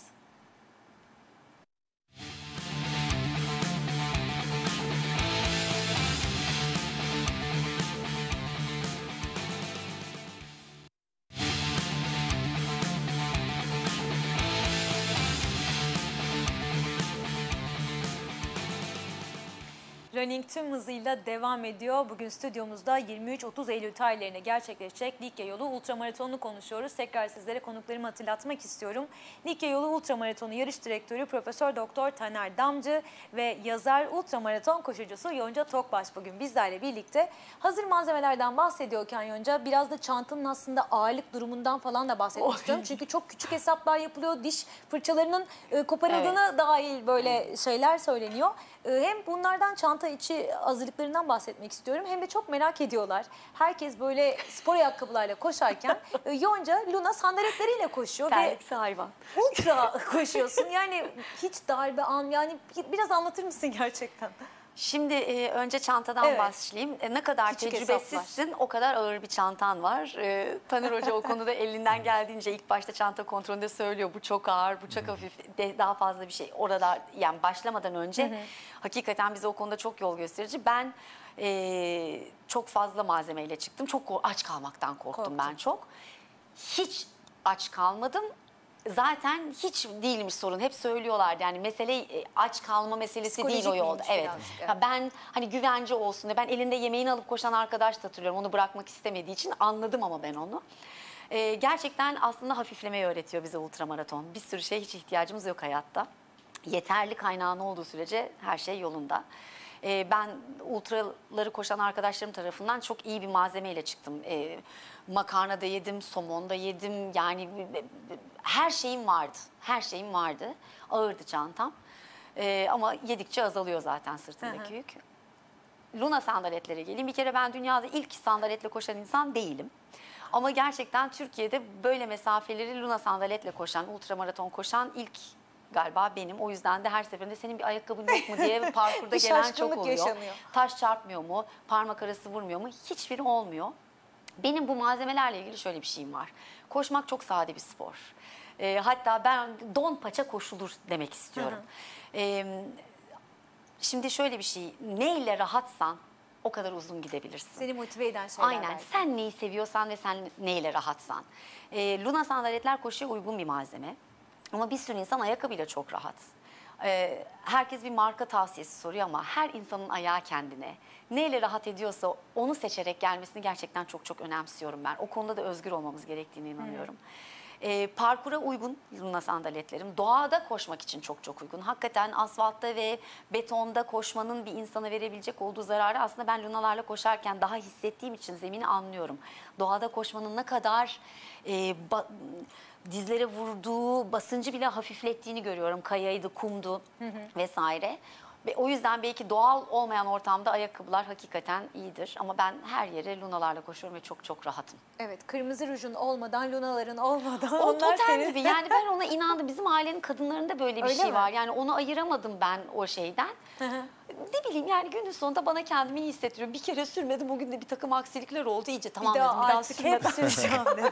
Running tüm hızıyla devam ediyor. Bugün stüdyomuzda 23-30 Eylül tarihlerine gerçekleşecek Likya Yolu Ultramaraton'u konuşuyoruz. Tekrar sizlere konuklarımı hatırlatmak istiyorum. Likya Yolu Ultramaratonu yarış direktörü Profesör Doktor Taner Damcı ve yazar ultramaraton koşucusu Yonca Tokbaş bugün bizlerle birlikte. Hazır malzemelerden bahsediyorken Yonca, biraz da çantanın aslında ağırlık durumundan falan da bahsetmek istiyorum. Çünkü çok küçük hesaplar yapılıyor. Diş fırçalarının koparıldığına dahil böyle şeyler söyleniyor. Hem bunlardan, çanta içi hazırlıklarından bahsetmek istiyorum. Hem de çok merak ediyorlar. Herkes böyle spor ayakkabılarla koşarken Yonca Luna sandaletleriyle koşuyor. Terliksi hayvan. Ultra koşuyorsun. Yani hiç darbe yani biraz anlatır mısın gerçekten? Şimdi önce çantadan başlayayım. Ne kadar Küçük tecrübesizsin o kadar ağır bir çantan var. Taner Hoca o konuda elinden geldiğince ilk başta çanta kontrolünde söylüyor. Bu çok ağır, bu çok hafif, daha fazla bir şey. Orada yani başlamadan önce hakikaten bize o konuda çok yol gösterici. Ben çok fazla malzemeyle çıktım. Çok aç kalmaktan korktum ben çok. Hiç aç kalmadım. Zaten hiç değilmiş sorun. Hep söylüyorlardı yani mesele aç kalma meselesi değil o yolda. Evet. Ya ben hani güvence olsun diye, ben elinde yemeğini alıp koşan arkadaş da hatırlıyorum. Onu bırakmak istemediği için anladım ama ben onu. Gerçekten aslında hafiflemeyi öğretiyor bize ultramaraton. Bir sürü şey, hiç ihtiyacımız yok hayatta. Yeterli kaynağın olduğu sürece her şey yolunda. Ben ultraları koşan arkadaşlarım tarafından çok iyi bir malzemeyle çıktım. Makarna da yedim, somon da yedim. Yani her şeyim vardı. Her şeyim vardı. Ağırdı çantam. Ama yedikçe azalıyor zaten sırtımdaki yük. Luna sandaletlere geleyim. Bir kere ben dünyada ilk sandaletle koşan insan değilim. Ama gerçekten Türkiye'de böyle mesafeleri Luna sandaletle koşan, ultramaraton koşan ilk galiba benim. O yüzden de her seferinde senin bir ayakkabın yok mu diye parkurda gelen çok oluyor. Yaşanıyor. Taş çarpmıyor mu? Parmak arası vurmuyor mu? Hiçbiri olmuyor. Benim bu malzemelerle ilgili şöyle bir şeyim var. Koşmak çok sade bir spor. Hatta ben don paça koşulur demek istiyorum. Şimdi şöyle bir şey. Neyle rahatsan o kadar uzun gidebilirsin. Seni motive eden şeyler. Aynen. Belki. Sen neyi seviyorsan ve sen neyle rahatsan. Luna sandaletler koşuya uygun bir malzeme. Ama bir sürü insan ayakkabıyla çok rahat. Herkes bir marka tavsiyesi soruyor ama her insanın ayağı kendine. Neyle rahat ediyorsa onu seçerek gelmesini gerçekten çok çok önemsiyorum ben. O konuda da özgür olmamız gerektiğine inanıyorum. Parkura uygun Luna sandaletlerim. Doğada koşmak için çok çok uygun. Hakikaten asfaltta ve betonda koşmanın bir insana verebilecek olduğu zararı aslında ben Lunalarla koşarken daha hissettiğim için zemini anlıyorum. Doğada koşmanın ne kadar dizlere vurduğu basıncı bile hafiflettiğini görüyorum. Kayaydı, kumdu vesaire. Ve o yüzden belki doğal olmayan ortamda ayakkabılar hakikaten iyidir. Ama ben her yere Lunalarla koşuyorum ve çok çok rahatım. Evet, kırmızı rujun olmadan, Lunaların olmadan O onlar totem senin. gibi. Yani ben ona inandım. Bizim ailenin kadınlarında böyle bir Öyle şey mi? var. Yani onu ayıramadım ben o şeyden. Ne bileyim yani günün sonunda bana kendimi iyi hissettiriyorum. Bir kere sürmedim. Bugün de bir takım aksilikler oldu. İyice tamam Bir dedim. daha Bir daha artık sürmeden. hep süreceğim dedim.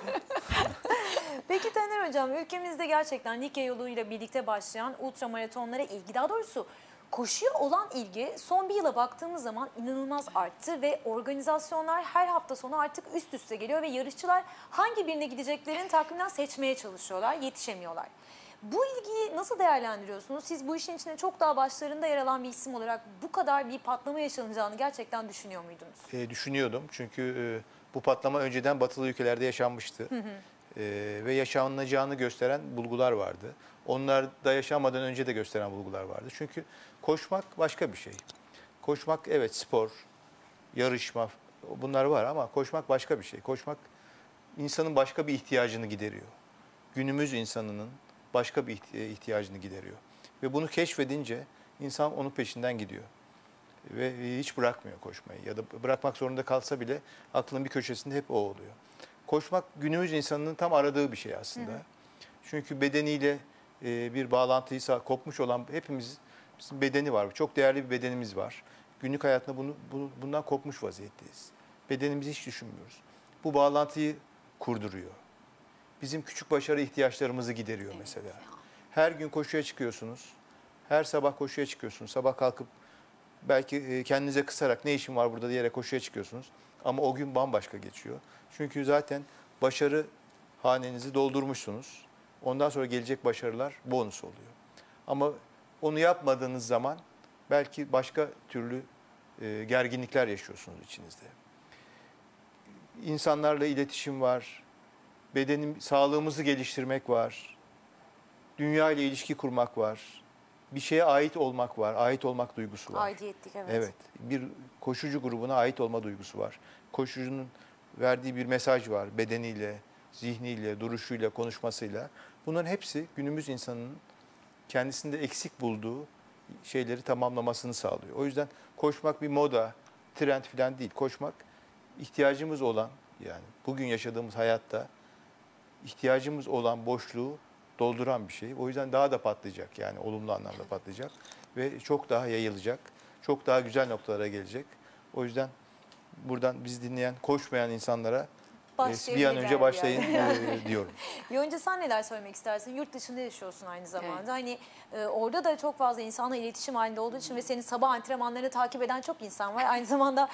Peki Taner Hocam, ülkemizde gerçekten Likya yoluyla birlikte başlayan ultramaratonlara ilgi, daha doğrusu koşuya olan ilgi son bir yıla baktığımız zaman inanılmaz arttı ve organizasyonlar her hafta sonu artık üst üste geliyor ve yarışçılar hangi birine gideceklerini takvimden seçmeye çalışıyorlar, yetişemiyorlar. Bu ilgiyi nasıl değerlendiriyorsunuz? Siz bu işin içinde çok daha başlarında yer alan bir isim olarak bu kadar bir patlama yaşanacağını gerçekten düşünüyor muydunuz? Düşünüyordum çünkü bu patlama önceden batılı ülkelerde yaşanmıştı. Ve yaşanacağını gösteren bulgular vardı. Onlar da yaşanmadan önce de gösteren bulgular vardı. Çünkü koşmak başka bir şey. Koşmak evet spor, yarışma bunlar var ama koşmak başka bir şey. Koşmak insanın başka bir ihtiyacını gideriyor. Günümüz insanının başka bir ihtiyacını gideriyor. Ve bunu keşfedince insan onun peşinden gidiyor. Ve hiç bırakmıyor koşmayı. Ya da bırakmak zorunda kalsa bile aklının bir köşesinde hep o oluyor. Koşmak günümüz insanının tam aradığı bir şey aslında. Çünkü bedeniyle bir bağlantıysa kopmuş olan hepimizin bedeni var. Çok değerli bir bedenimiz var. Günlük hayatında bundan kopmuş vaziyetteyiz. Bedenimizi hiç düşünmüyoruz. Bu bağlantıyı kurduruyor. Bizim küçük başarı ihtiyaçlarımızı gideriyor mesela. Her gün koşuya çıkıyorsunuz. Her sabah koşuya çıkıyorsunuz. Sabah kalkıp belki kendinize kısarak ne işim var burada diyerek koşuya çıkıyorsunuz. Ama o gün bambaşka geçiyor. Çünkü zaten başarı hanenizi doldurmuşsunuz. Ondan sonra gelecek başarılar bonus oluyor. Ama onu yapmadığınız zaman belki başka türlü gerginlikler yaşıyorsunuz içinizde. İnsanlarla iletişim var, sağlığımızı geliştirmek var, dünya ile ilişki kurmak var, bir şeye ait olmak var, ait olmak duygusu var. Aidiyetlik, evet. Evet, bir koşucu grubuna ait olma duygusu var. Koşucunun verdiği bir mesaj var, bedeniyle, zihniyle, duruşuyla, konuşmasıyla. Bunların hepsi günümüz insanının kendisinde eksik bulduğu şeyleri tamamlamasını sağlıyor. O yüzden koşmak bir moda, trend falan değil. Koşmak ihtiyacımız olan, yani bugün yaşadığımız hayatta ihtiyacımız olan boşluğu dolduran bir şey. O yüzden daha da patlayacak, yani olumlu anlamda patlayacak ve çok daha yayılacak. Çok daha güzel noktalara gelecek. O yüzden buradan bizi dinleyen, koşmayan insanlara bir an önce başlayın diyorum. Yonca, sen neler söylemek istersin? Yurt dışında yaşıyorsun aynı zamanda. Hani orada da çok fazla insanla iletişim halinde olduğu için ve senin sabah antrenmanlarını takip eden çok insan var. Aynı zamanda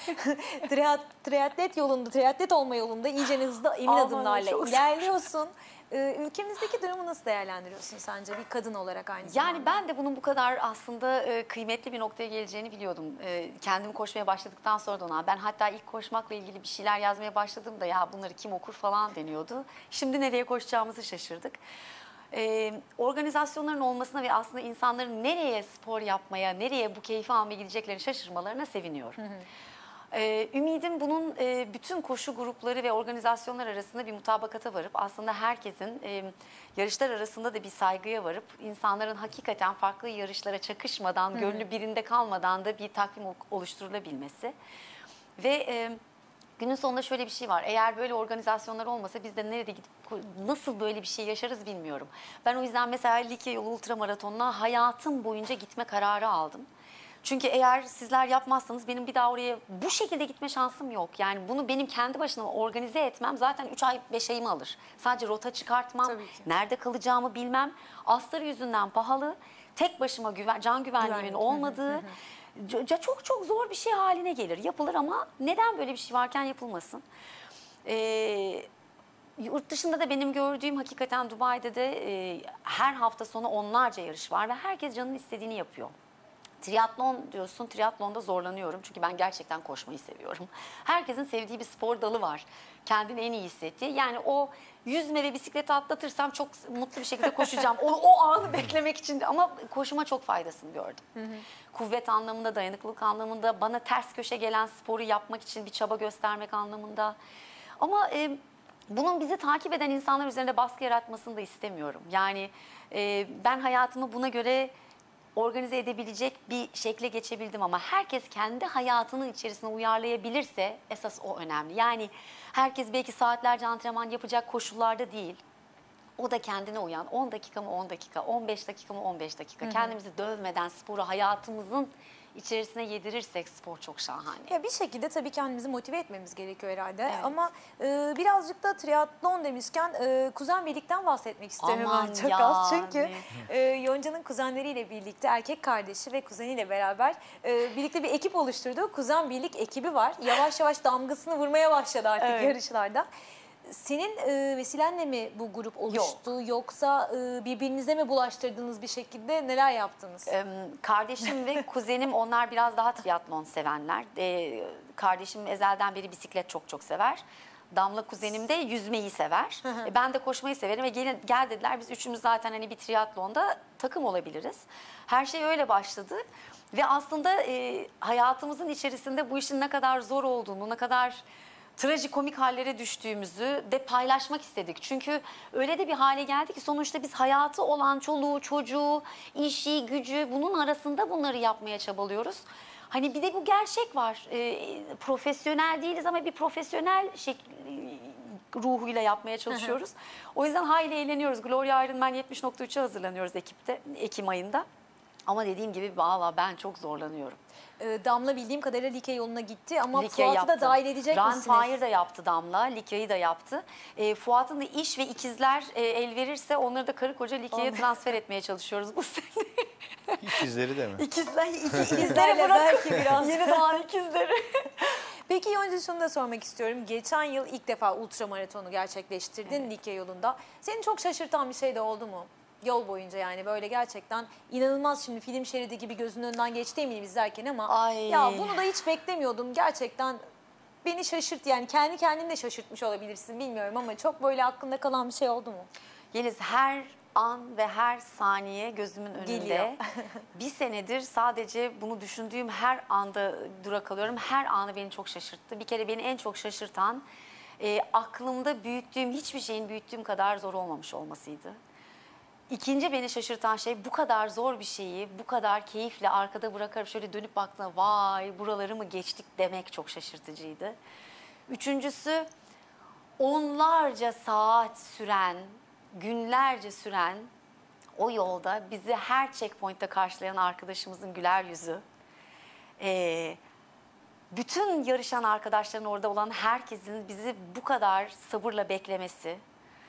triatlet olma yolunda iyice hızlı, emin adımlarla ilerliyorsun. Ülkemizdeki durumu nasıl değerlendiriyorsun sence bir kadın olarak aynı zamanda? Yani ben de bunun bu kadar aslında kıymetli bir noktaya geleceğini biliyordum. Kendim koşmaya başladıktan sonra da ona. Ben hatta ilk koşmakla ilgili bir şeyler yazmaya başladığımda ya bunları kim okur falan deniyordu. Şimdi nereye koşacağımızı şaşırdık. Organizasyonların olmasına ve aslında insanların nereye spor yapmaya, nereye bu keyfi almaya gideceklerini şaşırmalarına seviniyorum. Ümidim bunun bütün koşu grupları ve organizasyonlar arasında bir mutabakata varıp aslında herkesin yarışlar arasında da bir saygıya varıp insanların hakikaten farklı yarışlara çakışmadan, gönlü birinde kalmadan da bir takvim oluşturulabilmesi. Ve günün sonunda şöyle bir şey var. Eğer böyle organizasyonlar olmasa biz de nerede gidip nasıl böyle bir şey yaşarız bilmiyorum. Ben o yüzden mesela Likya Yolu Ultramaratonuna hayatım boyunca gitme kararı aldım. Çünkü eğer sizler yapmazsanız benim bir daha oraya bu şekilde gitme şansım yok. Yani bunu benim kendi başıma organize etmem zaten 3 ay 5 ayımı alır. Sadece rota çıkartmam, nerede kalacağımı bilmem. Astarı yüzünden pahalı, tek başıma can güvenliğimin olmadığı, çok çok zor bir şey haline gelir. Yapılır ama neden böyle bir şey varken yapılmasın? Yurt dışında da benim gördüğüm hakikaten Dubai'de de her hafta sonu onlarca yarış var ve herkes canının istediğini yapıyor. Triatlon diyorsun, triatlonda zorlanıyorum çünkü ben gerçekten koşmayı seviyorum. Herkesin sevdiği bir spor dalı var. Kendini en iyi hissettiği. Yani o yüzme ve bisikleti atlatırsam çok mutlu bir şekilde koşacağım. O anı beklemek için ama koşuma çok faydasını gördüm. Kuvvet anlamında, dayanıklılık anlamında, bana ters köşe gelen sporu yapmak için bir çaba göstermek anlamında. Ama bunun bizi takip eden insanlar üzerinde baskı yaratmasını da istemiyorum. Yani ben hayatımı buna göre organize edebilecek bir şekle geçebildim ama herkes kendi hayatının içerisine uyarlayabilirse esas o önemli. Yani herkes belki saatlerce antrenman yapacak koşullarda değil. O da kendine uyan 10 dakika mı 10 dakika, 15 dakika mı 15 dakika. Kendimizi dövmeden sporu hayatımızın içerisine yedirirsek spor çok şahane. Ya bir şekilde tabii kendimizi motive etmemiz gerekiyor herhalde. Evet. Ama birazcık da triatlon demişken kuzen birlikten bahsetmek istiyorum. Aman çok ya, az. Çünkü Yonca'nın kuzenleriyle birlikte erkek kardeşi ve kuzeniyle beraber birlikte bir ekip oluşturduğu Kuzen Birlik ekibi var. Yavaş yavaş damgasını vurmaya başladı artık yarışlarda. Senin vesilenle mi bu grup oluştu yoksa birbirinize mi bulaştırdığınız bir şekilde neler yaptınız? Kardeşim ve kuzenim onlar biraz daha triatlon sevenler. Kardeşim ezelden beri bisiklet çok çok sever. Damla kuzenim de yüzmeyi sever. Ben de koşmayı severim ve gel dediler biz üçümüz zaten hani bir triatlonda takım olabiliriz. Her şey öyle başladı. Ve aslında hayatımızın içerisinde bu işin ne kadar zor olduğunu, ne kadar trajikomik hallere düştüğümüzü de paylaşmak istedik. Çünkü öyle de bir hale geldi ki sonuçta biz hayatı olan çoluğu, çocuğu, işi, gücü bunun arasında bunları yapmaya çabalıyoruz. Hani bir de bu gerçek var. Profesyonel değiliz ama bir profesyonel ruhuyla yapmaya çalışıyoruz. O yüzden hayli eğleniyoruz. Gloria Ironman 70.3'e hazırlanıyoruz ekipte Ekim ayında. Ama dediğim gibi valla ben çok zorlanıyorum. Damla bildiğim kadarıyla Likya yoluna gitti ama Fuat'ı da dahil edecek misiniz? Run Fire da yaptı Damla, Likya'yı da yaptı. Fuat'ın da iş ve ikizler el verirse onları da karı koca Likya'ya transfer etmeye çalışıyoruz bu sene. İkizleri de mi? İkizlerle belki biraz. Yeni doğan ikizleri. Peki Yonca, şunu da sormak istiyorum. Geçen yıl ilk defa ultramaratonu gerçekleştirdin Likya yolunda. Seni çok şaşırtan bir şey de oldu mu? yol boyunca, yani böyle gerçekten inanılmaz. Şimdi film şeridi gibi gözünün önünden geçti eminim izlerken ama Ay. ya bunu da hiç beklemiyordum. Gerçekten beni şaşırttı, yani kendi kendini de şaşırtmış olabilirsin bilmiyorum ama çok böyle aklında kalan bir şey oldu mu? Yeliz, her an ve her saniye gözümün önünde. Geliyor. Bir senedir sadece bunu düşündüğüm her anda durak alıyorum. Her anı beni çok şaşırttı. Bir kere beni en çok şaşırtan aklımda büyüttüğüm hiçbir şeyin büyüttüğüm kadar zor olmamış olmasıydı. İkinci beni şaşırtan şey, bu kadar zor bir şeyi bu kadar keyifle arkada bırakıp şöyle dönüp baktığında vay buraları mı geçtik demek çok şaşırtıcıydı. Üçüncüsü, onlarca saat süren, günlerce süren o yolda bizi her checkpoint'te karşılayan arkadaşımızın güler yüzü. Bütün yarışan arkadaşların, orada olan herkesin bizi bu kadar sabırla beklemesi.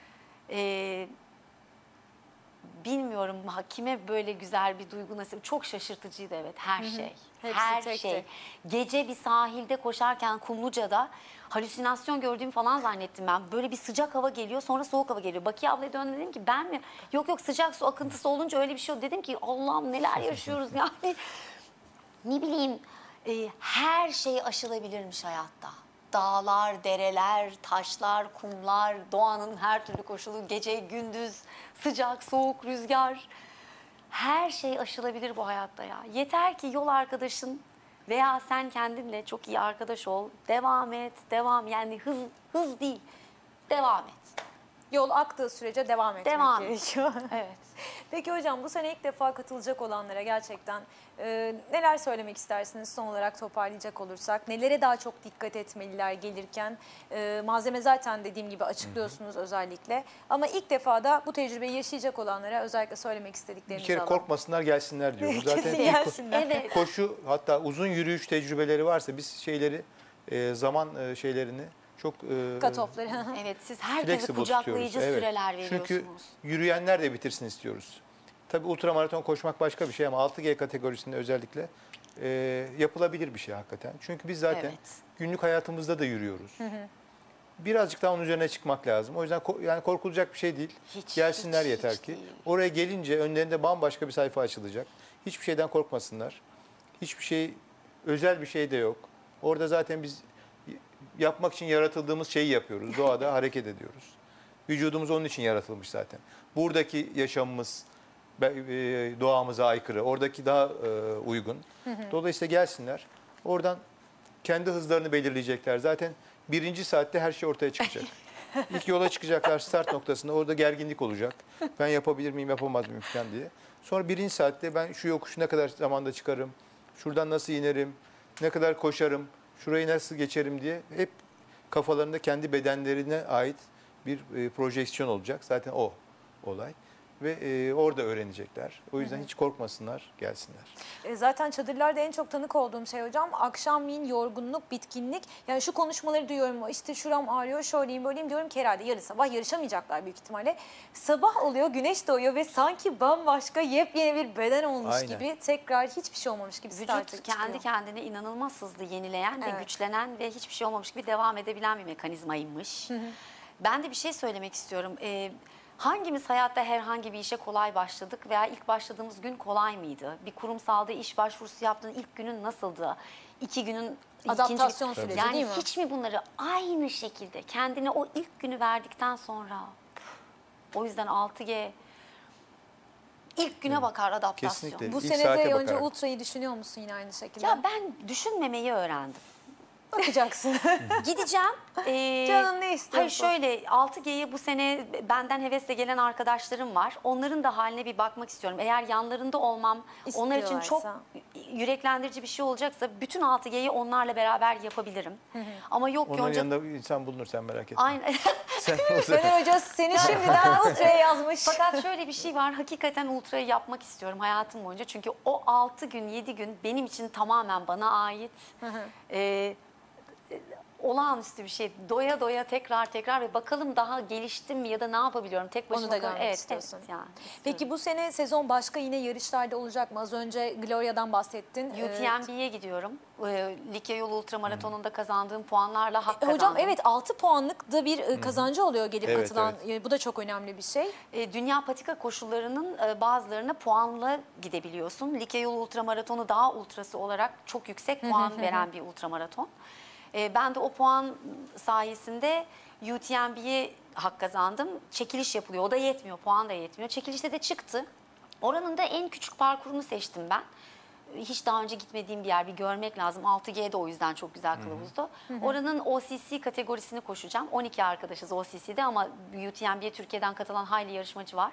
Bilmiyorum kime böyle güzel bir duygu nasip. Çok şaşırtıcıydı, evet, her şey. Hepsi Her tek şey. tek. Gece bir sahilde koşarken Kumluca'da halüsinasyon gördüğüm falan zannettim ben. Böyle bir sıcak hava geliyor, sonra soğuk hava geliyor. Bakiye ablaya döndüm, dedim ki ben mi? Yok sıcak su akıntısı olunca öyle bir şey oldu. Dedim ki Allah'ım neler yaşıyoruz yani. Ne bileyim, her şey aşılabilirmiş hayatta. Dağlar, dereler, taşlar, kumlar, doğanın her türlü koşulu, gece, gündüz, sıcak, soğuk, rüzgar. Her şey aşılabilir bu hayatta ya. Yeter ki yol arkadaşın veya sen kendinle çok iyi arkadaş ol. Devam et, devam. Yani hız değil, devam et. Yol aktığı sürece devam etmek Devam. gerekiyor. Evet. Peki hocam, bu sene ilk defa katılacak olanlara gerçekten neler söylemek istersiniz son olarak toparlayacak olursak? Nelere daha çok dikkat etmeliler gelirken? Malzeme zaten dediğim gibi açıklıyorsunuz özellikle. Ama ilk defa da bu tecrübeyi yaşayacak olanlara özellikle söylemek Bir istediklerinizi kere alalım. korkmasınlar, gelsinler diyoruz. Zaten Kesin ilk gelsinler. Evet. koşu, hatta uzun yürüyüş tecrübeleri varsa biz şeyleri zaman şeylerini çok Cut-off'ları. Evet, siz herkesi flexible kucaklayıcı tutuyoruz. Evet. süreler veriyorsunuz. Çünkü yürüyenler de bitirsin istiyoruz. Tabii ultramaraton koşmak başka bir şey ama 6G kategorisinde özellikle yapılabilir bir şey hakikaten. Çünkü biz zaten Evet. günlük hayatımızda da yürüyoruz. Birazcık daha onun üzerine çıkmak lazım. O yüzden yani korkulacak bir şey değil. Hiç, Gelsinler hiç, yeter hiç ki. değil. Oraya gelince önlerinde bambaşka bir sayfa açılacak. Hiçbir şeyden korkmasınlar. Hiçbir şey, özel bir şey de yok. Orada zaten biz yapmak için yaratıldığımız şeyi yapıyoruz. Doğada hareket ediyoruz. Vücudumuz onun için yaratılmış zaten. Buradaki yaşamımız doğamıza aykırı. Oradaki daha uygun. Dolayısıyla gelsinler. Oradan kendi hızlarını belirleyecekler. Zaten birinci saatte her şey ortaya çıkacak. İlk yola çıkacaklar start noktasında. Orada gerginlik olacak. Ben yapabilir miyim, yapamaz mıyım falan diye. Sonra birinci saatte ben şu yokuşu ne kadar zamanda çıkarım, şuradan nasıl inerim, ne kadar koşarım, şurayı nasıl geçerim diye hep kafalarında kendi bedenlerine ait bir projeksiyon olacak. Zaten o olay. Ve orada öğrenecekler. O yüzden hiç korkmasınlar, gelsinler. Zaten çadırlarda en çok tanık olduğum şey hocam, akşamleyin yorgunluk, bitkinlik. Yani şu konuşmaları duyuyorum, işte şuram ağrıyor, şöyleyim böyleyim, diyorum ki herhalde yarın sabah yarışamayacaklar büyük ihtimalle. Sabah oluyor, güneş doğuyor ve sanki bambaşka yepyeni bir beden olmuş Aynen. gibi, tekrar hiçbir şey olmamış gibi start'a Vücut çıkıyor. kendi kendine inanılmaz hızlı yenileyen Evet. ve güçlenen ve hiçbir şey olmamış gibi devam edebilen bir mekanizmaymış. Ben de bir şey söylemek istiyorum. Hangimiz hayatta herhangi bir işe kolay başladık veya ilk başladığımız gün kolay mıydı? Bir kurumsalda iş başvurusu yaptığın ilk günün nasıldı? 2 günün Adaptasyon ikinci... süreci yani değil mi? hiç mi bunları aynı şekilde kendine o ilk günü verdikten sonra, o yüzden 6G ilk güne bakar adaptasyon. Kesinlikle. Bu İlk sene saate de önce bakarak. ultrayı düşünüyor musun yine aynı şekilde? Ya ben düşünmemeyi öğrendim. Bakacaksın. Gideceğim. Canın ne istiyorsa. Hayır şöyle 6G'ye bu sene benden hevesle gelen arkadaşlarım var. Onların da haline bir bakmak istiyorum. Eğer yanlarında olmam onlar için çok yüreklendirici bir şey olacaksa bütün 6G'yi onlarla beraber yapabilirim. Ama yok Onun Yonca... yanında insan bulunur, sen merak etme. Aynen. Sen Fener Hoca seni şimdiden ultraya yazmış. Fakat şöyle bir şey var. Hakikaten ultrayı yapmak istiyorum hayatım boyunca. Çünkü o 6 gün 7 gün benim için tamamen bana ait. olağanüstü bir şey. Doya doya tekrar ve bakalım daha geliştim mi ya da ne yapabiliyorum tek başıma. Onu da görmek evet, istiyorsun. Evet, yani, Peki bu sene sezon başka yine yarışlarda olacak mı? Az önce Gloria'dan bahsettin. UTMB'ye gidiyorum. Likya Yolu Ultramaratonunda kazandığım puanlarla hak kazandım. Hocam evet 6 puanlık da bir kazancı oluyor gelip Evet, katılan. Bu da çok önemli bir şey. Dünya patika koşullarının bazılarına puanla gidebiliyorsun. Likya Yolu Ultramaratonu daha ultrası olarak çok yüksek puan veren bir ultramaraton. Ben de o puan sayesinde UTMB'ye hak kazandım. Çekiliş yapılıyor. O da yetmiyor. Puan da yetmiyor. Çekilişte de çıktı. Oranın da en küçük parkurunu seçtim ben. Hiç daha önce gitmediğim bir yer, bir görmek lazım. 6G de o yüzden çok güzel kılavuzdu. Oranın OCC kategorisini koşacağım. 12 arkadaşız OCC'de ama UTMB'ye Türkiye'den katılan hayli yarışmacı var.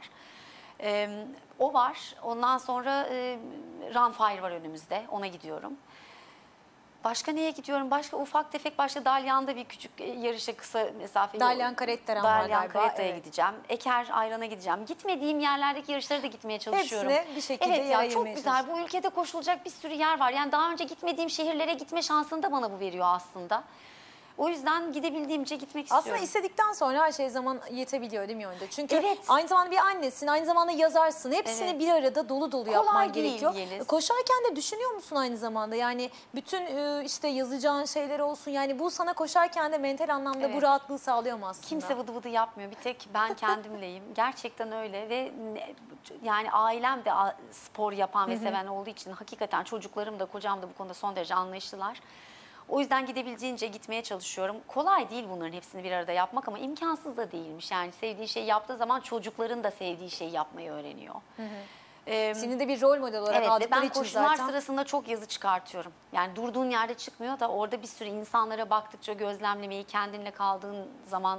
O var. Ondan sonra Run Fire var önümüzde. Ona gidiyorum. Başka neye gidiyorum? Başka ufak tefek Dalyan'da bir küçük yarışa kısa mesafe. Dalyan Karetteran var Dalyan galiba, Karetta'ya evet. gideceğim. Eker Ayran'a gideceğim. Gitmediğim yerlerdeki yarışlara da gitmeye çalışıyorum. Hepsine bir şekilde evet ya, çok yayılmaya güzel. Bu ülkede koşulacak bir sürü yer var. Yani daha önce gitmediğim şehirlere gitme şansını da bana bu veriyor aslında. O yüzden gidebildiğimce gitmek istiyorum. Aslında istedikten sonra her şey zaman yetebiliyor değil mi Yonca? Çünkü Evet. aynı zamanda bir annesin, aynı zamanda yazarsın. Hepsini Evet. bir arada dolu dolu Kolay yapman değil gerekiyor. Yeliz. Koşarken de düşünüyor musun aynı zamanda? Yani bütün işte yazacağın şeyler olsun. Yani bu sana koşarken de mental anlamda bu Evet. rahatlığı sağlıyor mu aslında? Kimse vıdı vıdı yapmıyor. Bir tek ben kendimleyim. Gerçekten öyle ve yani ailem de spor yapan ve seven olduğu için hakikaten çocuklarım da kocam da bu konuda son derece anlayışlılar. O yüzden gidebildiğince gitmeye çalışıyorum. Kolay değil bunların hepsini bir arada yapmak ama imkansız da değilmiş. Yani sevdiği şeyi yaptığı zaman çocukların da sevdiği şeyi yapmayı öğreniyor. Seni de bir rol model olarak Evet ve aldıkları ben için koşular zaten. sırasında çok yazı çıkartıyorum. Yani durduğun yerde çıkmıyor da orada bir sürü insanlara baktıkça gözlemlemeyi, kendinle kaldığın zaman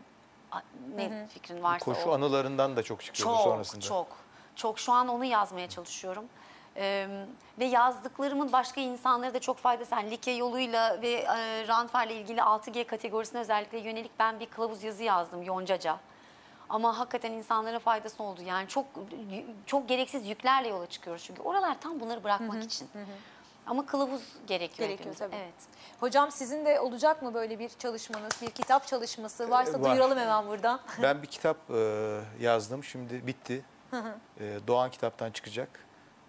ne fikrin varsa Koşu o. anılarından da çok çıkıyordu Çok, sonrasında. çok. Şu an onu yazmaya çalışıyorum. Ve yazdıklarımın başka insanlara da çok faydası. Yani Likya yoluyla ve Runfer'le ilgili 6G kategorisine özellikle yönelik ben bir kılavuz yazı yazdım Yoncaca. Ama hakikaten insanlara faydası oldu. Yani çok gereksiz yüklerle yola çıkıyoruz çünkü. Oralar tam bunları bırakmak için. Ama kılavuz gerekiyor. Gerekiyor tabii. Evet. Hocam sizin de olacak mı böyle bir çalışmanız, bir kitap çalışması? Varsa Var. duyuralım hemen buradan. Ben bir kitap yazdım. Şimdi bitti. Doğan Kitap'tan çıkacak.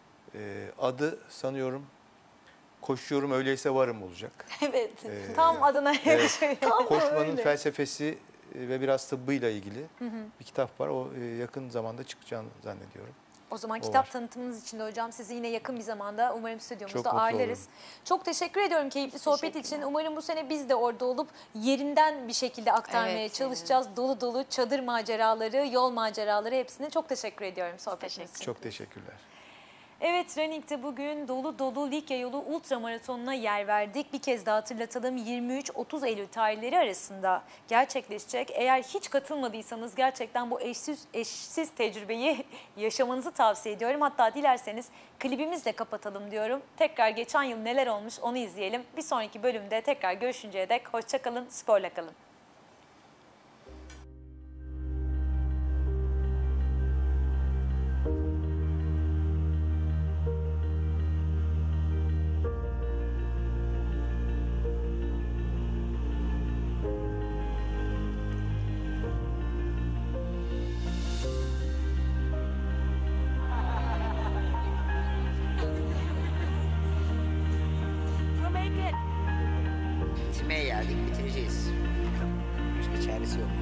Adı sanıyorum Koşuyorum Öyleyse Varım olacak. Evet. Tam adına Evet. Tam Koşmanın öyle. felsefesi ve biraz tıbbıyla ilgili bir kitap var. O yakın zamanda çıkacağını zannediyorum. O zaman O kitap var. tanıtımınız için de hocam sizi yine yakın bir zamanda umarım Çok stüdyomuzda mutlu ağırlarız. olurum. Çok teşekkür ediyorum keyifli sohbet için. Umarım bu sene biz de orada olup yerinden bir şekilde aktarmaya Evet, çalışacağız. Dolu dolu çadır maceraları, yol maceraları hepsine çok teşekkür ediyorum sohbetiniz için. Çok teşekkürler. Evet, Running'de bugün dolu dolu Likya Yolu Ultramaratonuna yer verdik. Bir kez daha hatırlatalım, 23-30 Eylül tarihleri arasında gerçekleşecek. Eğer hiç katılmadıysanız gerçekten bu eşsiz tecrübeyi yaşamanızı tavsiye ediyorum. Hatta dilerseniz klibimizle kapatalım diyorum. Tekrar geçen yıl neler olmuş onu izleyelim. Bir sonraki bölümde tekrar görüşünceye dek hoşça kalın, sporla kalın. Bitirmeye geldik, bitireceğiz. Başka çaresi yok.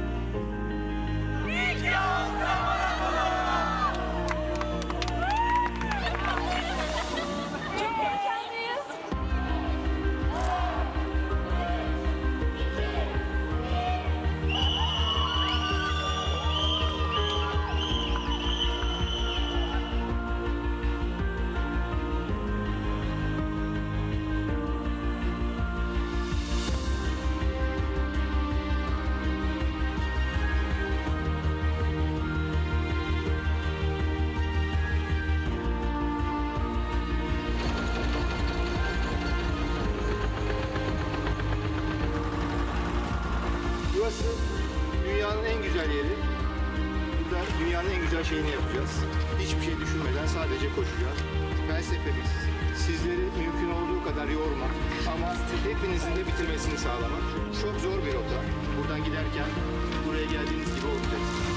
Burası dünyanın en güzel yeri. Burada dünyanın en güzel şeyini yapacağız. Hiçbir şey düşünmeden sadece koşacağız. Felsefemiz sizleri mümkün olduğu kadar yormak ama hepinizin de bitirmesini sağlamak. Çok zor bir rota. Buradan giderken buraya geldiğiniz gibi olacaksınız.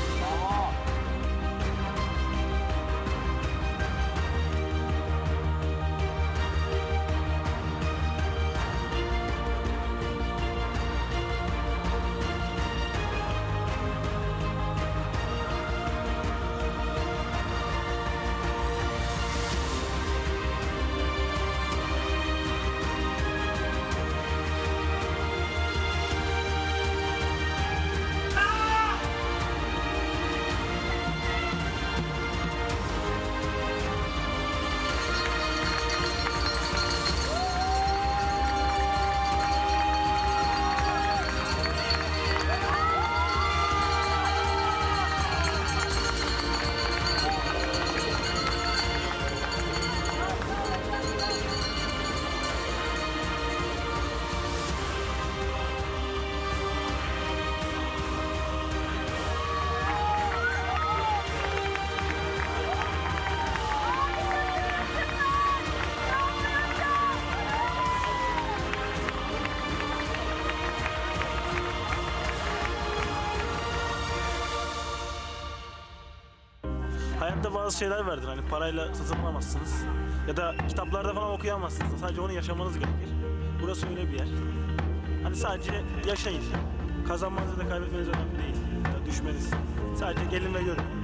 Hayatta bazı şeyler vardır. Hani parayla satın alamazsınız. Ya da kitaplarda falan okuyamazsınız. Sadece onu yaşamanız gerekir. Burası öyle bir yer. Hani sadece yaşayın. Kazanmanız da kaybetmeniz önemli değil. Ya da düşmeniz. Sadece gelin ve görün.